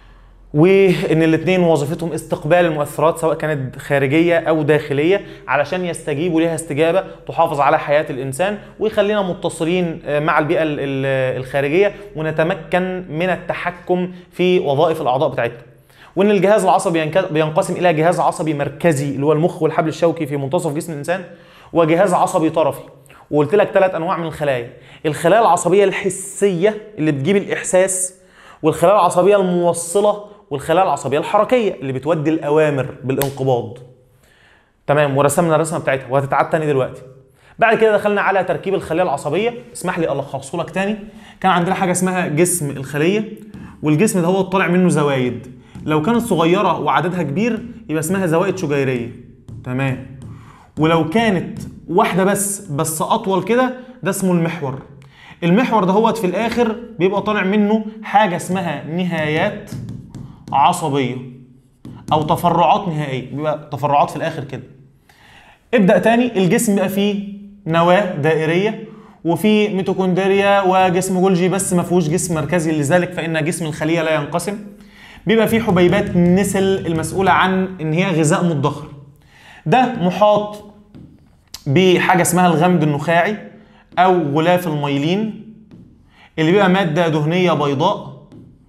وان الاثنين وظيفتهم استقبال المؤثرات سواء كانت خارجيه او داخليه علشان يستجيبوا لها استجابه تحافظ على حياه الانسان ويخلينا متصلين مع البيئه الخارجيه ونتمكن من التحكم في وظائف الاعضاء بتاعتنا. وان الجهاز العصبي بينقسم الى جهاز عصبي مركزي اللي هو المخ والحبل الشوكي في منتصف جسم الانسان، وجهاز عصبي طرفي. وقلت لك ثلاث انواع من الخلايا: الخلايا العصبيه الحسيه اللي بتجيب الاحساس، والخلايا العصبيه الموصله، والخلايا العصبيه الحركيه اللي بتودي الاوامر بالانقباض. تمام، ورسمنا الرسمه بتاعتها وهتتعاد تاني دلوقتي. بعد كده دخلنا على تركيب الخليه العصبيه. اسمح لي الخصه لك تاني. كان عندنا حاجه اسمها جسم الخليه، والجسم ده هو طالع منه زوايد، لو كانت صغيره وعددها كبير يبقى اسمها زوائد شجيريه. تمام. ولو كانت واحده بس بس اطول كده ده اسمه المحور. المحور ده هو في الاخر بيبقى طالع منه حاجه اسمها نهايات عصبيه او تفرعات نهائيه، بيبقى تفرعات في الاخر كده. ابدا تاني. الجسم بقى فيه نواه دائريه وفي ميتوكوندريا وجسم جولجي بس ما فيهوش جسم مركزي، لذلك فان جسم الخليه لا ينقسم. بيبقى فيه حبيبات نسل المسؤوله عن ان هي غذاء مدخر. ده محاط بحاجه اسمها الغمد النخاعي او غلاف الميلين اللي بيبقى ماده دهنيه بيضاء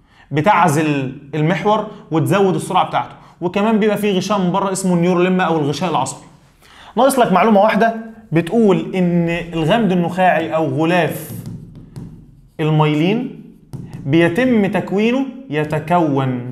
بتعزل المحور وتزود السرعه بتاعته، وكمان بيبقى فيه غشاء من بره اسمه النيوروليما او الغشاء العصبي. ناقص لك معلومه واحده بتقول ان الغمد النخاعي او غلاف الميلين بيتم تكوينه يتكون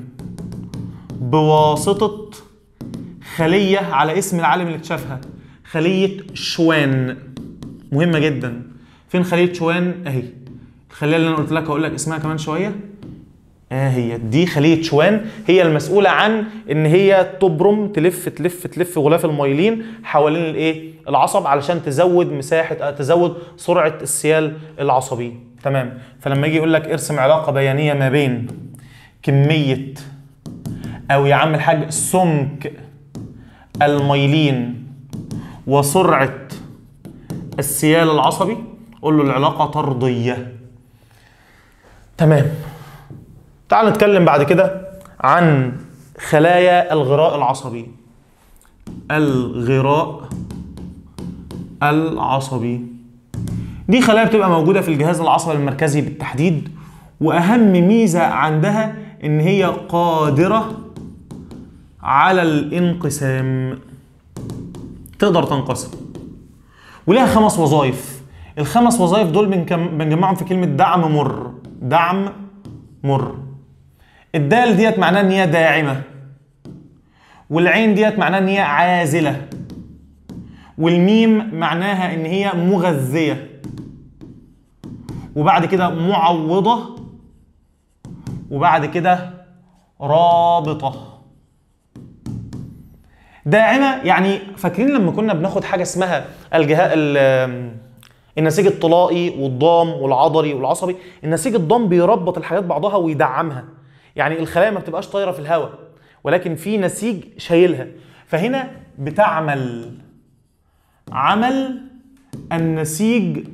بواسطه خليه على اسم العالم اللي اكتشفها، خليه شوان. مهمه جدا. فين خليه شوان؟ اهي الخليه اللي انا قلت لك هقول لك اسمها كمان شويه. اه هي دي خليه شوان، هي المسؤوله عن ان هي تبرم تلف تلف تلف غلاف الميلين حوالين الايه؟ العصب علشان تزود مساحه، تزود سرعه السيال العصبي. تمام. فلما يجي يقول لك ارسم علاقه بيانيه ما بين كميه او يا عم الحاج سمك الميلين وسرعه السيال العصبي، قول له العلاقه طرديه. تمام. تعال نتكلم بعد كده عن خلايا الغراء العصبي. الغراء العصبي دي خلايا بتبقى موجودة في الجهاز العصبي المركزي بالتحديد، وأهم ميزة عندها إن هي قادرة على الانقسام، تقدر تنقسم ولها خمس وظائف. الخمس وظائف دول بنجمعهم في كلمه دعم مر. دعم مر. الدال ديت معناها ان هي داعمه، والعين ديت معناها ان هي عازله، والميم معناها ان هي مغذيه، وبعد كده معوضه، وبعد كده رابطه. داعمه يعني فاكرين لما كنا بناخد حاجه اسمها الجهاز النسيج الطلائي والضام والعضلي والعصبي. النسيج الضام بيربط الحاجات بعضها ويدعمها، يعني الخلايا ما بتبقاش طايره في الهواء ولكن في نسيج شايلها. فهنا بتعمل عمل النسيج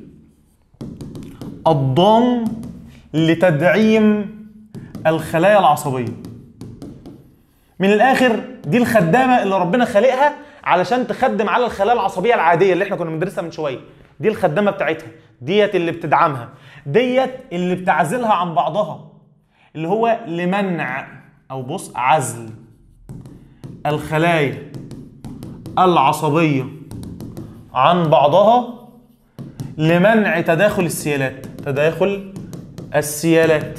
الضام لتدعيم الخلايا العصبيه. من الاخر دي الخدامه اللي ربنا خالقها علشان تخدم على الخلايا العصبيه العاديه اللي احنا كنا بندرسها من شويه. دي الخدامه بتاعتها، ديت اللي بتدعمها، ديت اللي بتعزلها عن بعضها، اللي هو لمنع او بص عزل الخلايا العصبيه عن بعضها لمنع تداخل السيالات. تداخل السيالات.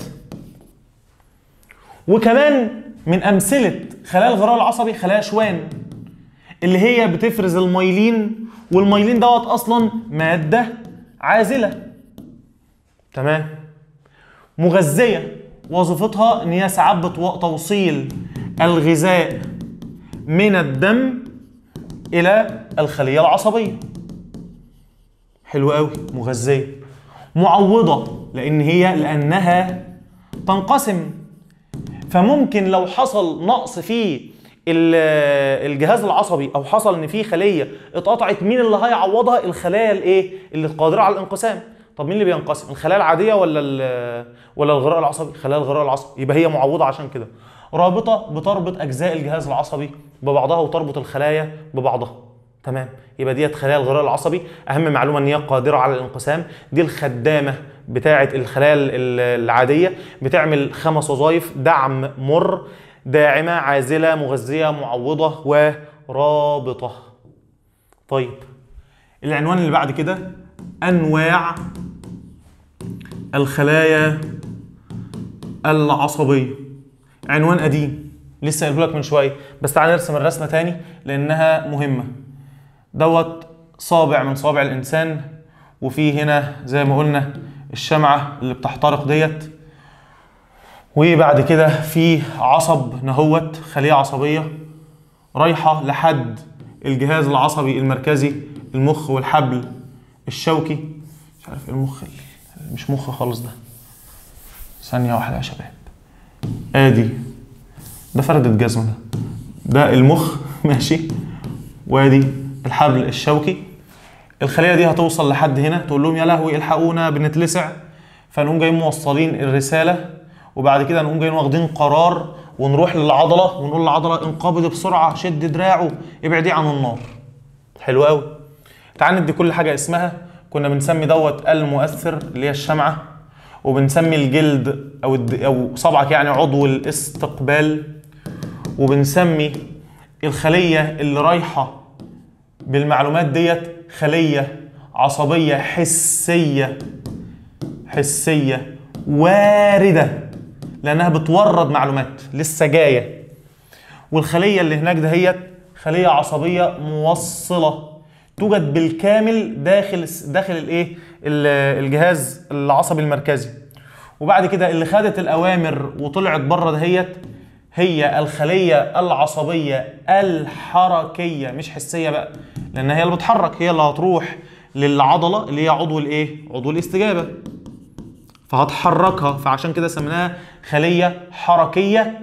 وكمان من امثله خلايا الغراء العصبي خلايا شوان اللي هي بتفرز الميلين، والميلين دوت اصلا ماده عازله. تمام. مغذيه، وظيفتها ان هي ساعات بتوصيل الغذاء من الدم الى الخليه العصبيه. حلو قوي. مغذيه. معوضه لان هي لانها تنقسم، فممكن لو حصل نقص في الجهاز العصبي او حصل ان في خليه اتقطعت، مين اللي هيعوضها؟ الخلايا الايه اللي قادره على الانقسام. طب مين اللي بينقسم؟ الخلايا العاديه ولا ولا الغراء العصبي؟ خلايا الغراء العصبي. يبقى هي معوضه عشان كده. رابطه، بتربط اجزاء الجهاز العصبي ببعضها وتربط الخلايا ببعضها. تمام. يبقى ديت خلايا الغراء العصبي. اهم معلومه ان هي قادره على الانقسام. دي الخدامه بتاعه الخلايا العاديه، بتعمل خمس وظائف: دعم مر، داعمه، عازله، مغذيه، معوضه، ورابطه. طيب العنوان اللي بعد كده انواع الخلايا العصبيه. عنوان قديم لسه قايله لك من شويه، بس تعال نرسم الرسمه تاني لانها مهمه. دوت صابع من صوابع الانسان، وفي هنا زي ما قلنا الشمعه اللي بتحترق ديت، وبعد كده في عصب نهوت، خليه عصبيه رايحه لحد الجهاز العصبي المركزي، المخ والحبل الشوكي. مش عارف ايه المخ، مش مخ خالص ده. ثانيه واحده يا شباب. ادي ده فردة جزمه، ده ده المخ ماشي، وادي الحبل الشوكي. الخليه دي هتوصل لحد هنا، تقول لهم يا لهوي الحقونا بنتلسع، فنقوم جايين موصلين الرساله، وبعد كده نقوم جايين واخدين قرار ونروح للعضله ونقول للعضله انقبض بسرعه، شد دراعه، ابعديه عن النار. حلو قوي. تعال ندي كل حاجه اسمها. كنا بنسمي دوت المؤثر اللي هي الشمعه، وبنسمي الجلد او او صبعك يعني عضو الاستقبال، وبنسمي الخليه اللي رايحه بالمعلومات ديت خليه عصبيه حسيه. حسيه وارده لانها بتورد معلومات لسه جايه. والخليه اللي هناك دهيت خليه عصبيه موصله، توجد بالكامل داخل داخل الايه الجهاز العصبي المركزي. وبعد كده اللي خدت الاوامر وطلعت بره دهيت هي الخليه العصبيه الحركيه، مش حسيه بقى، لان هي اللي بتحرك، هي اللي هتروح للعضله اللي هي عضو الايه عضو الاستجابه، فهتحركها. فعشان كده سميناها خليه حركيه.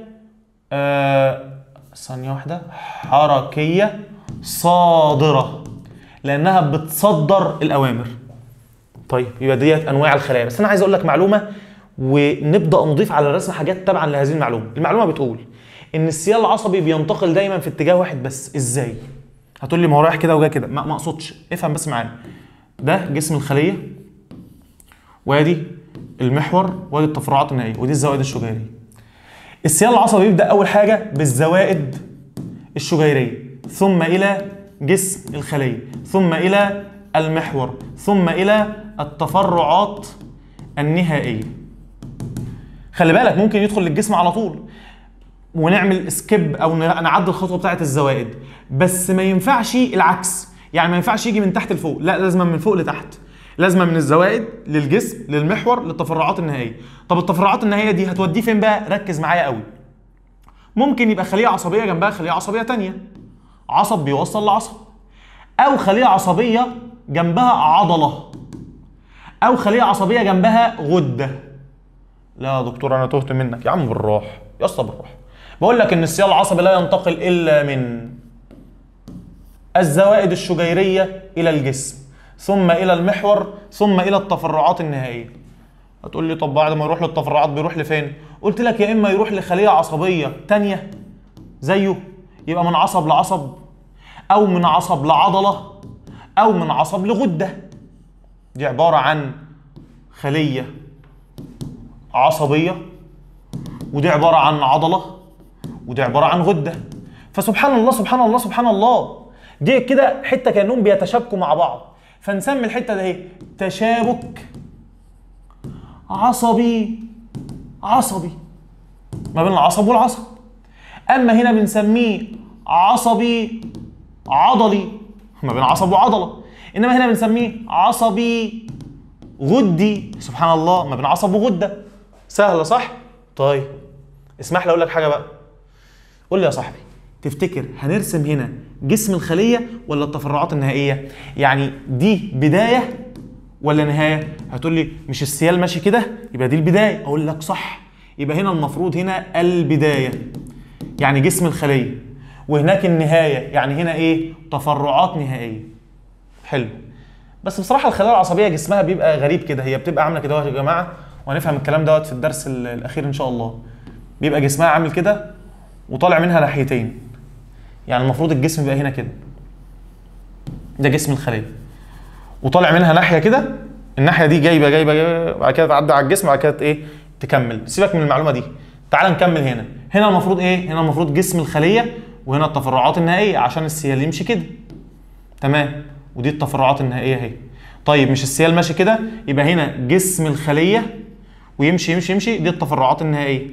آه ثانيه واحده. حركيه صادره لانها بتصدر الاوامر. طيب يبقى ديت انواع الخلايا. بس انا عايز اقول لك معلومه ونبدا نضيف على الرسم حاجات تبعا لهذه المعلومه. المعلومه بتقول ان السيال العصبي بينتقل دايما في اتجاه واحد بس. ازاي؟ هتقول لي ما هو رايح كده وجاي كده. ما اقصدش، افهم بس معايا. ده جسم الخليه، وادي المحور، وادي التفرعات النهائيه، ودي الزوائد الشجيريه. السيال العصبي بيبدا اول حاجه بالزوائد الشجيريه، ثم الى جسم الخليه، ثم الى المحور، ثم الى التفرعات النهائية. خلي بالك ممكن يدخل للجسم على طول ونعمل سكيب او نعدي الخطوه بتاعه الزوائد، بس ما ينفعش العكس، يعني ما ينفعش يجي من تحت لفوق، لا لازم من فوق لتحت، لازم من الزوائد للجسم للمحور للتفرعات النهائيه. طب التفرعات النهائيه دي هتوديه فين بقى؟ ركز معايا قوي. ممكن يبقى خليه عصبيه جنبها خليه عصبيه ثانيه، عصب بيوصل لعصب، او خليه عصبيه جنبها عضله، او خليه عصبيه جنبها غده. لا يا دكتور انا تهت منك. يا عم بالراحه يا اسطى بالراحه. بقول لك ان السيال العصبي لا ينتقل الا من الزوائد الشجيريه الى الجسم، ثم الى المحور، ثم الى التفرعات النهائيه. هتقول لي طب بعد ما يروح للتفرعات بيروح لفين؟ قلت لك يا اما يروح لخليه عصبيه ثانيه زيه، يبقى من عصب لعصب، او من عصب لعضله، او من عصب لغده. دي عباره عن خليه عصبيه، ودي عباره عن عضله، ودي عباره عن غده. فسبحان الله سبحان الله سبحان الله، دي كده حته كانهم بيتشابكوا مع بعض، فنسمي الحته ده ايه؟ تشابك عصبي عصبي ما بين العصب والعصب. اما هنا بنسميه عصبي عضلي ما بين عصب وعضله، انما هنا بنسميه عصبي غدي سبحان الله ما بين عصب وغده. سهله صح؟ طيب اسمح لي اقول لك حاجه بقى. قول لي يا صاحبي، تفتكر هنرسم هنا جسم الخليه ولا التفرعات النهائيه؟ يعني دي بدايه ولا نهايه؟ هتقول لي مش السيال ماشي كده يبقى دي البدايه. اقول لك صح، يبقى هنا المفروض هنا البدايه يعني جسم الخليه، وهناك النهايه يعني هنا ايه؟ تفرعات نهائيه. حلو. بس بصراحه الخلايا العصبيه جسمها بيبقى غريب كده، هي بتبقى عامله كده يا جماعه، وهنفهم الكلام دوت في الدرس الاخير ان شاء الله. بيبقى جسمها عامل كده وطالع منها ناحيتين، يعني المفروض الجسم يبقى هنا كده، ده جسم الخليه، وطالع منها ناحيه كده، الناحيه دي جايبه جايبه جايبه، بعد كده تعدي على الجسم، بعد كده ايه؟ تكمل. سيبك من المعلومه دي، تعال نكمل هنا. هنا المفروض ايه؟ هنا المفروض جسم الخليه، وهنا التفرعات النهائيه عشان السيال يمشي كده. تمام؟ ودي التفرعات النهائيه اهي. طيب مش السيال ماشي كده، يبقى هنا جسم الخليه ويمشي يمشي يمشي، دي التفرعات النهائيه.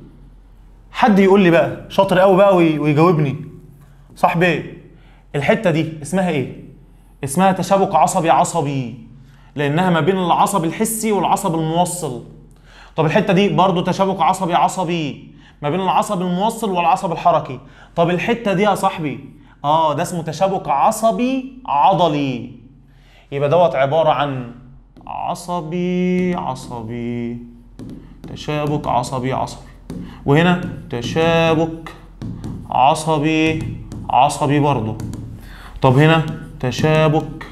حد يقول لي بقى شاطر قوي بقى ويجاوبني، صاحبي الحته دي اسمها ايه؟ اسمها تشابك عصبي عصبي، لانها ما بين العصب الحسي والعصب الموصل. طب الحته دي برضو تشابك عصبي عصبي ما بين العصب الموصل والعصب الحركي. طب الحته دي يا صاحبي اه ده اسمه تشابك عصبي عضلي. يبقى دوت عباره عن عصبي عصبي، تشابك عصبي عصبي، وهنا تشابك عصبي عصبي برضه. طب هنا تشابك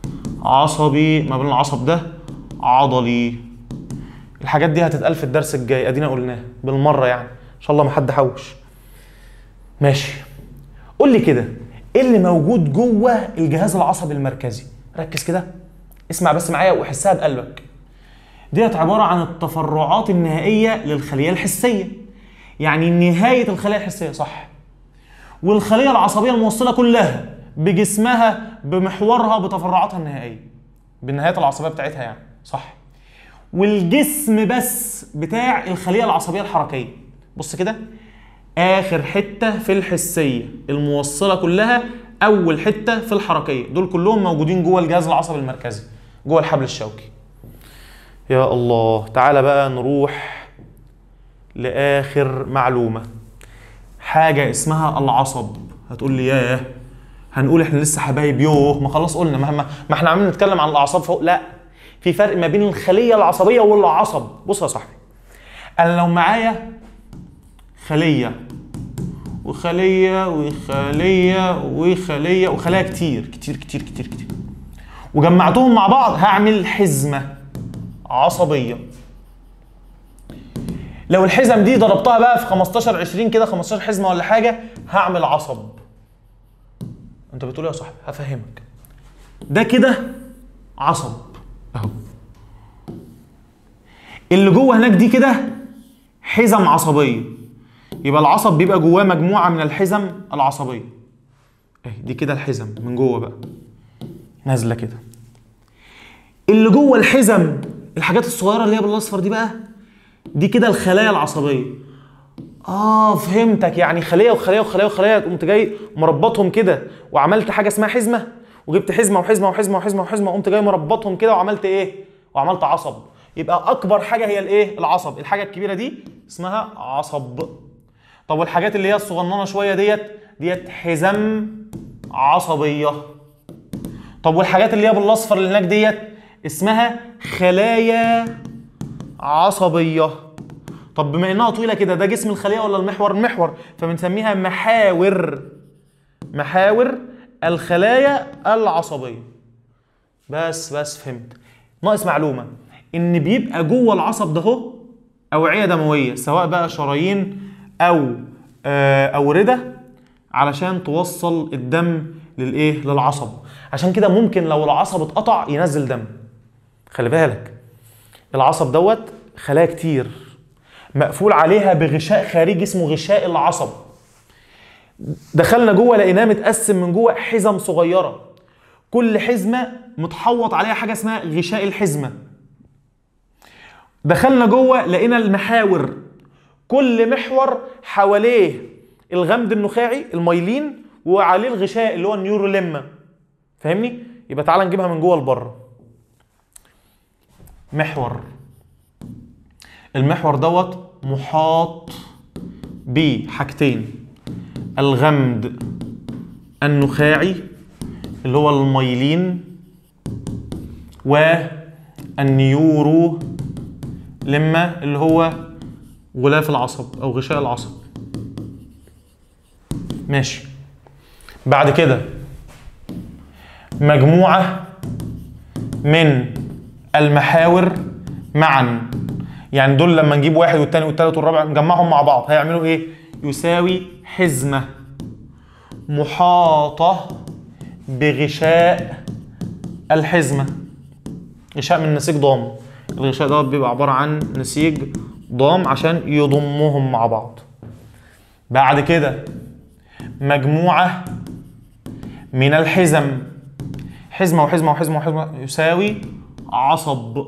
عصبي ما بين العصب ده عضلي. الحاجات دي هتتقال في الدرس الجاي، ادينا قلناها بالمره يعني ان شاء الله ما حد حوش. ماشي. قول لي كده ايه اللي موجود جوه الجهاز العصبي المركزي؟ ركز كده اسمع بس معايا وحسها بقلبك. ديت عباره عن التفرعات النهائيه للخليه الحسيه، يعني نهايه الخليه الحسيه صح، والخليه العصبيه الموصله كلها بجسمها بمحورها بتفرعاتها النهائيه، بالنهايات العصبيه بتاعتها يعني صح، والجسم بس بتاع الخليه العصبيه الحركيه. بص كده، اخر حته في الحسيه الموصله كلها، اول حته في الحركيه، دول كلهم موجودين جوه الجهاز العصبي المركزي جوه الحبل الشوكي. يا الله، تعالى بقى نروح لاخر معلومه، حاجه اسمها العصب. هتقول لي ياه هنقول احنا لسه حبايب؟ يوه ما خلاص قلنا، ما, ما احنا عاملين نتكلم عن الاعصاب فوق. لا، في فرق ما بين الخليه العصبيه والعصب. بص يا صاحبي، انا لو معايا خليه وخليه وخليه وخليه وخلايا كتير كتير كتير كتير كتير وجمعتهم مع بعض هعمل حزمه عصبيه. لو الحزم دي ضربتها بقى في خمستاشر عشرين كده، خمستاشر حزمه ولا حاجه، هعمل عصب. انت بتقول ايه يا صاحبي؟ هفهمك. ده كده عصب اهو، اللي جوه هناك دي كده حزم عصبيه. يبقى العصب بيبقى جواه مجموعه من الحزم العصبيه اهي، دي كده الحزم من جوه بقى نازله كده. اللي جوه الحزم الحاجات الصغيره اللي هي بالاصفر دي بقى، دي كده الخلايا العصبيه. اه فهمتك، يعني خليه وخليه وخليه وخليه، قمت جاي مربطهم كده وعملت حاجه اسمها حزمه، وجبت حزمه وحزمه وحزمه وحزمه وحزمه وقمت جاي مربطهم كده وعملت ايه؟ وعملت عصب. يبقى اكبر حاجه هي الايه؟ العصب. الحاجه الكبيره دي اسمها عصب. طب والحاجات اللي هي الصغننه شويه ديت ديت حزم عصبيه. طب والحاجات اللي هي بالاصفر اللي هناك ديت اسمها خلايا عصبيه. طب بما انها طويله كده، ده جسم الخليه ولا المحور؟ المحور، فبنسميها محاور. محاور الخلايا العصبيه. بس بس فهمت. ناقص معلومه، ان بيبقى جوه العصب ده اهو اوعيه دمويه، سواء بقى شرايين او آه اورده، علشان توصل الدم للايه؟ للعصب. عشان كده ممكن لو العصب اتقطع ينزل دم. خلي بالك العصب دوت خلايا كتير مقفول عليها بغشاء خارجي اسمه غشاء العصب. دخلنا جوه لقيناه متقسم من جوه حزم صغيره، كل حزمه متحوط عليها حاجه اسمها غشاء الحزمه. دخلنا جوه لقينا المحاور، كل محور حواليه الغمد النخاعي الميلين وعليه الغشاء اللي هو النيوروليما. فاهمني؟ يبقى تعالى نجيبها من جوه لبره. محور، المحور دوت محاط بحاجتين، الغمد النخاعي اللي هو الميلين والنيورو لما اللي هو غلاف العصب او غشاء العصب. ماشي. بعد كده مجموعة من المحاور معا، يعني دول لما نجيب واحد والتاني والتالت والرابع نجمعهم مع بعض هيعملوا ايه؟ يساوي حزمة محاطة بغشاء الحزمة. غشاء من نسيج ضام. الغشاء ده بيبقى عبارة عن نسيج ضام عشان يضمهم مع بعض. بعد كده مجموعة من الحزم، حزمة وحزمة وحزمة وحزمة يساوي عصب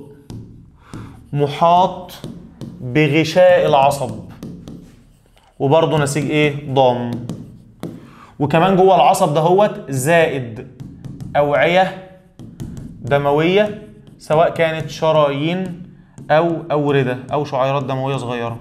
محاط بغشاء العصب، وبرضه نسيج ايه؟ ضام. وكمان جوه العصب دهوت زائد أوعية دموية، سواء كانت شرايين أو أوردة أو شعيرات دموية صغيرة.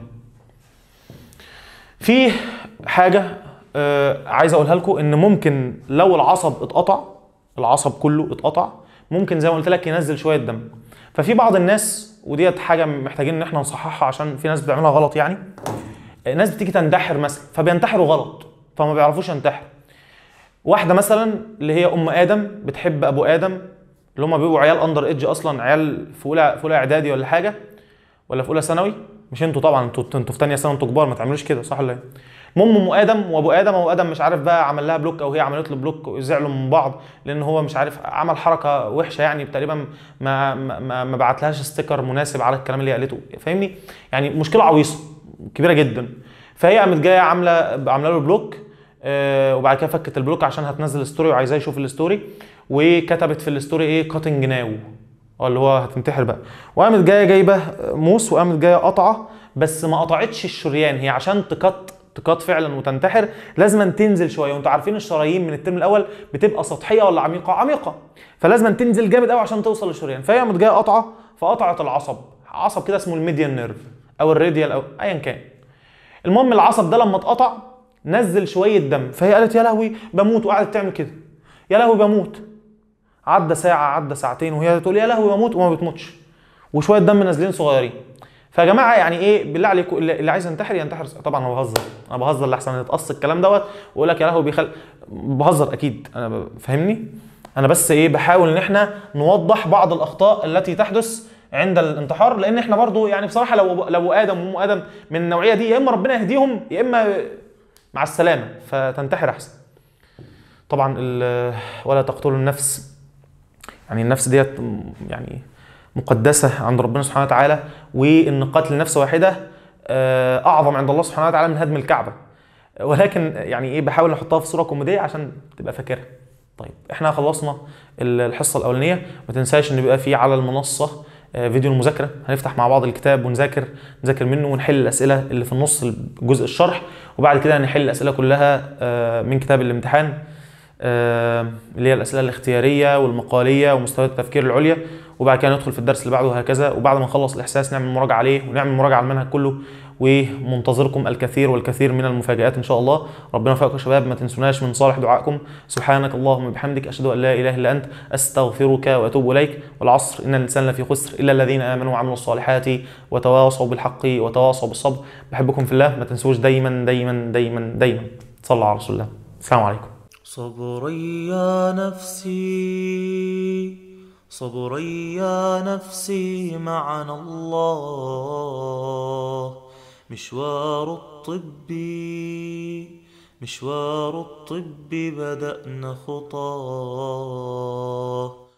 في حاجة آه عايز أقولها لكم، إن ممكن لو العصب اتقطع، العصب كله اتقطع، ممكن زي ما قلت لك ينزل شوية دم. ففي بعض الناس، وديت حاجة محتاجين إن احنا نصححها عشان في ناس بتعملها غلط، يعني ناس بتيجي تنتحر مثلا فبينتحروا غلط فما بيعرفوش ينتحر. واحدة مثلا اللي هي أم آدم بتحب أبو آدم، اللي هم بيبقوا عيال اندر ايدج اصلا، عيال في اولى في اولى اعدادي ولا حاجه، ولا في اولى ثانوي. مش انتوا طبعا، انتوا انتوا في ثانيه ثانوي، انتوا كبار، ما تعملوش كده، صح ولا ايه؟ المهم ام ادم وابو ادم، ابو ادم مش عارف بقى عمل لها بلوك او هي عملت له بلوك وزعلوا من بعض لان هو مش عارف عمل حركه وحشه، يعني تقريبا ما ما, ما بعتلهاش ستيكر مناسب على الكلام اللي قالته. فاهمني؟ يعني مشكله عويصه كبيره جدا. فهي قامت جايه عامله عامله له بلوك، آه وبعد كده فكت البلوك عشان هتنزل ستوري وعايزاه يشوف الستوري، وكتبت في الستوري ايه؟ كاتنج ناو، اللي هو هتنتحر بقى. وقامت جايه جايبه موس وقامت جايه قطعه، بس ما قطعتش الشريان. هي عشان تقط تقط فعلا وتنتحر لازم تنزل شويه، وانتوا عارفين الشرايين من الترم الاول بتبقى سطحيه ولا عميقه؟ عميقه، فلازم تنزل جامد قوي عشان توصل للشريان. فهي قامت جايه قطعه، فقطعت العصب، عصب كده اسمه الميديان نيرف او الراديال او ايا كان. المهم العصب ده لما اتقطع نزل شويه دم، فهي قالت يا لهوي بموت، وقعدت تعمل كده يا لهوي بموت. عدى ساعه، عدى ساعتين، وهي تقول يا لهوي بموت وما بتموتش، وشويه دم نازلين صغيرين. فيا جماعه يعني ايه بالله عليكم، اللي عايز ينتحر ينتحر. طبعا انا بهزر، انا بهزر لاحسن يتقص الكلام دوت واقول لك يا لهوي بيخل، بهزر اكيد، انا فاهمني. انا بس ايه بحاول ان احنا نوضح بعض الاخطاء التي تحدث عند الانتحار، لان احنا برضو يعني بصراحه لو لو ادم وام ادم من النوعيه دي، يا اما ربنا يهديهم يا اما مع السلامه، فتنتحر احسن. طبعا ولا تقتلوا النفس، يعني النفس ديت يعني مقدسه عند ربنا سبحانه وتعالى، وان قتل نفس واحده اعظم عند الله سبحانه وتعالى من هدم الكعبه. ولكن يعني ايه بحاول نحطها في صوره كوميديه عشان تبقى فاكرها. طيب احنا خلصنا الحصه الاولانيه. ما تنساش ان بيبقى في على المنصه فيديو المذاكره، هنفتح مع بعض الكتاب ونذاكر نذاكر منه ونحل الاسئله اللي في النص جزء الشرح، وبعد كده نحل الاسئله كلها من كتاب الامتحان اللي هي الاسئله الاختياريه والمقاليه ومستويات التفكير العليا، وبعد كده ندخل في الدرس اللي بعده وهكذا. وبعد ما نخلص الاحساس نعمل مراجعه عليه ونعمل مراجعه على المنهج كله، ومنتظركم الكثير والكثير من المفاجآت ان شاء الله. ربنا يوفقكم يا شباب، ما تنسوناش من صالح دعائكم. سبحانك اللهم وبحمدك، اشهد ان لا اله الا انت، استغفرك واتوب اليك. والعصر ان الانسان لفي خسر الا الذين امنوا وعملوا الصالحات وتواصوا بالحق وتواصوا بالصبر. بحبكم في الله، ما تنسوش دايما دايما دايما دايما صلوا على رسول الله. السلام عليكم. صبري يا نفسي، صبري يا نفسي، معنا الله. مشوار الطب مشوار الطب بدأنا خطاه.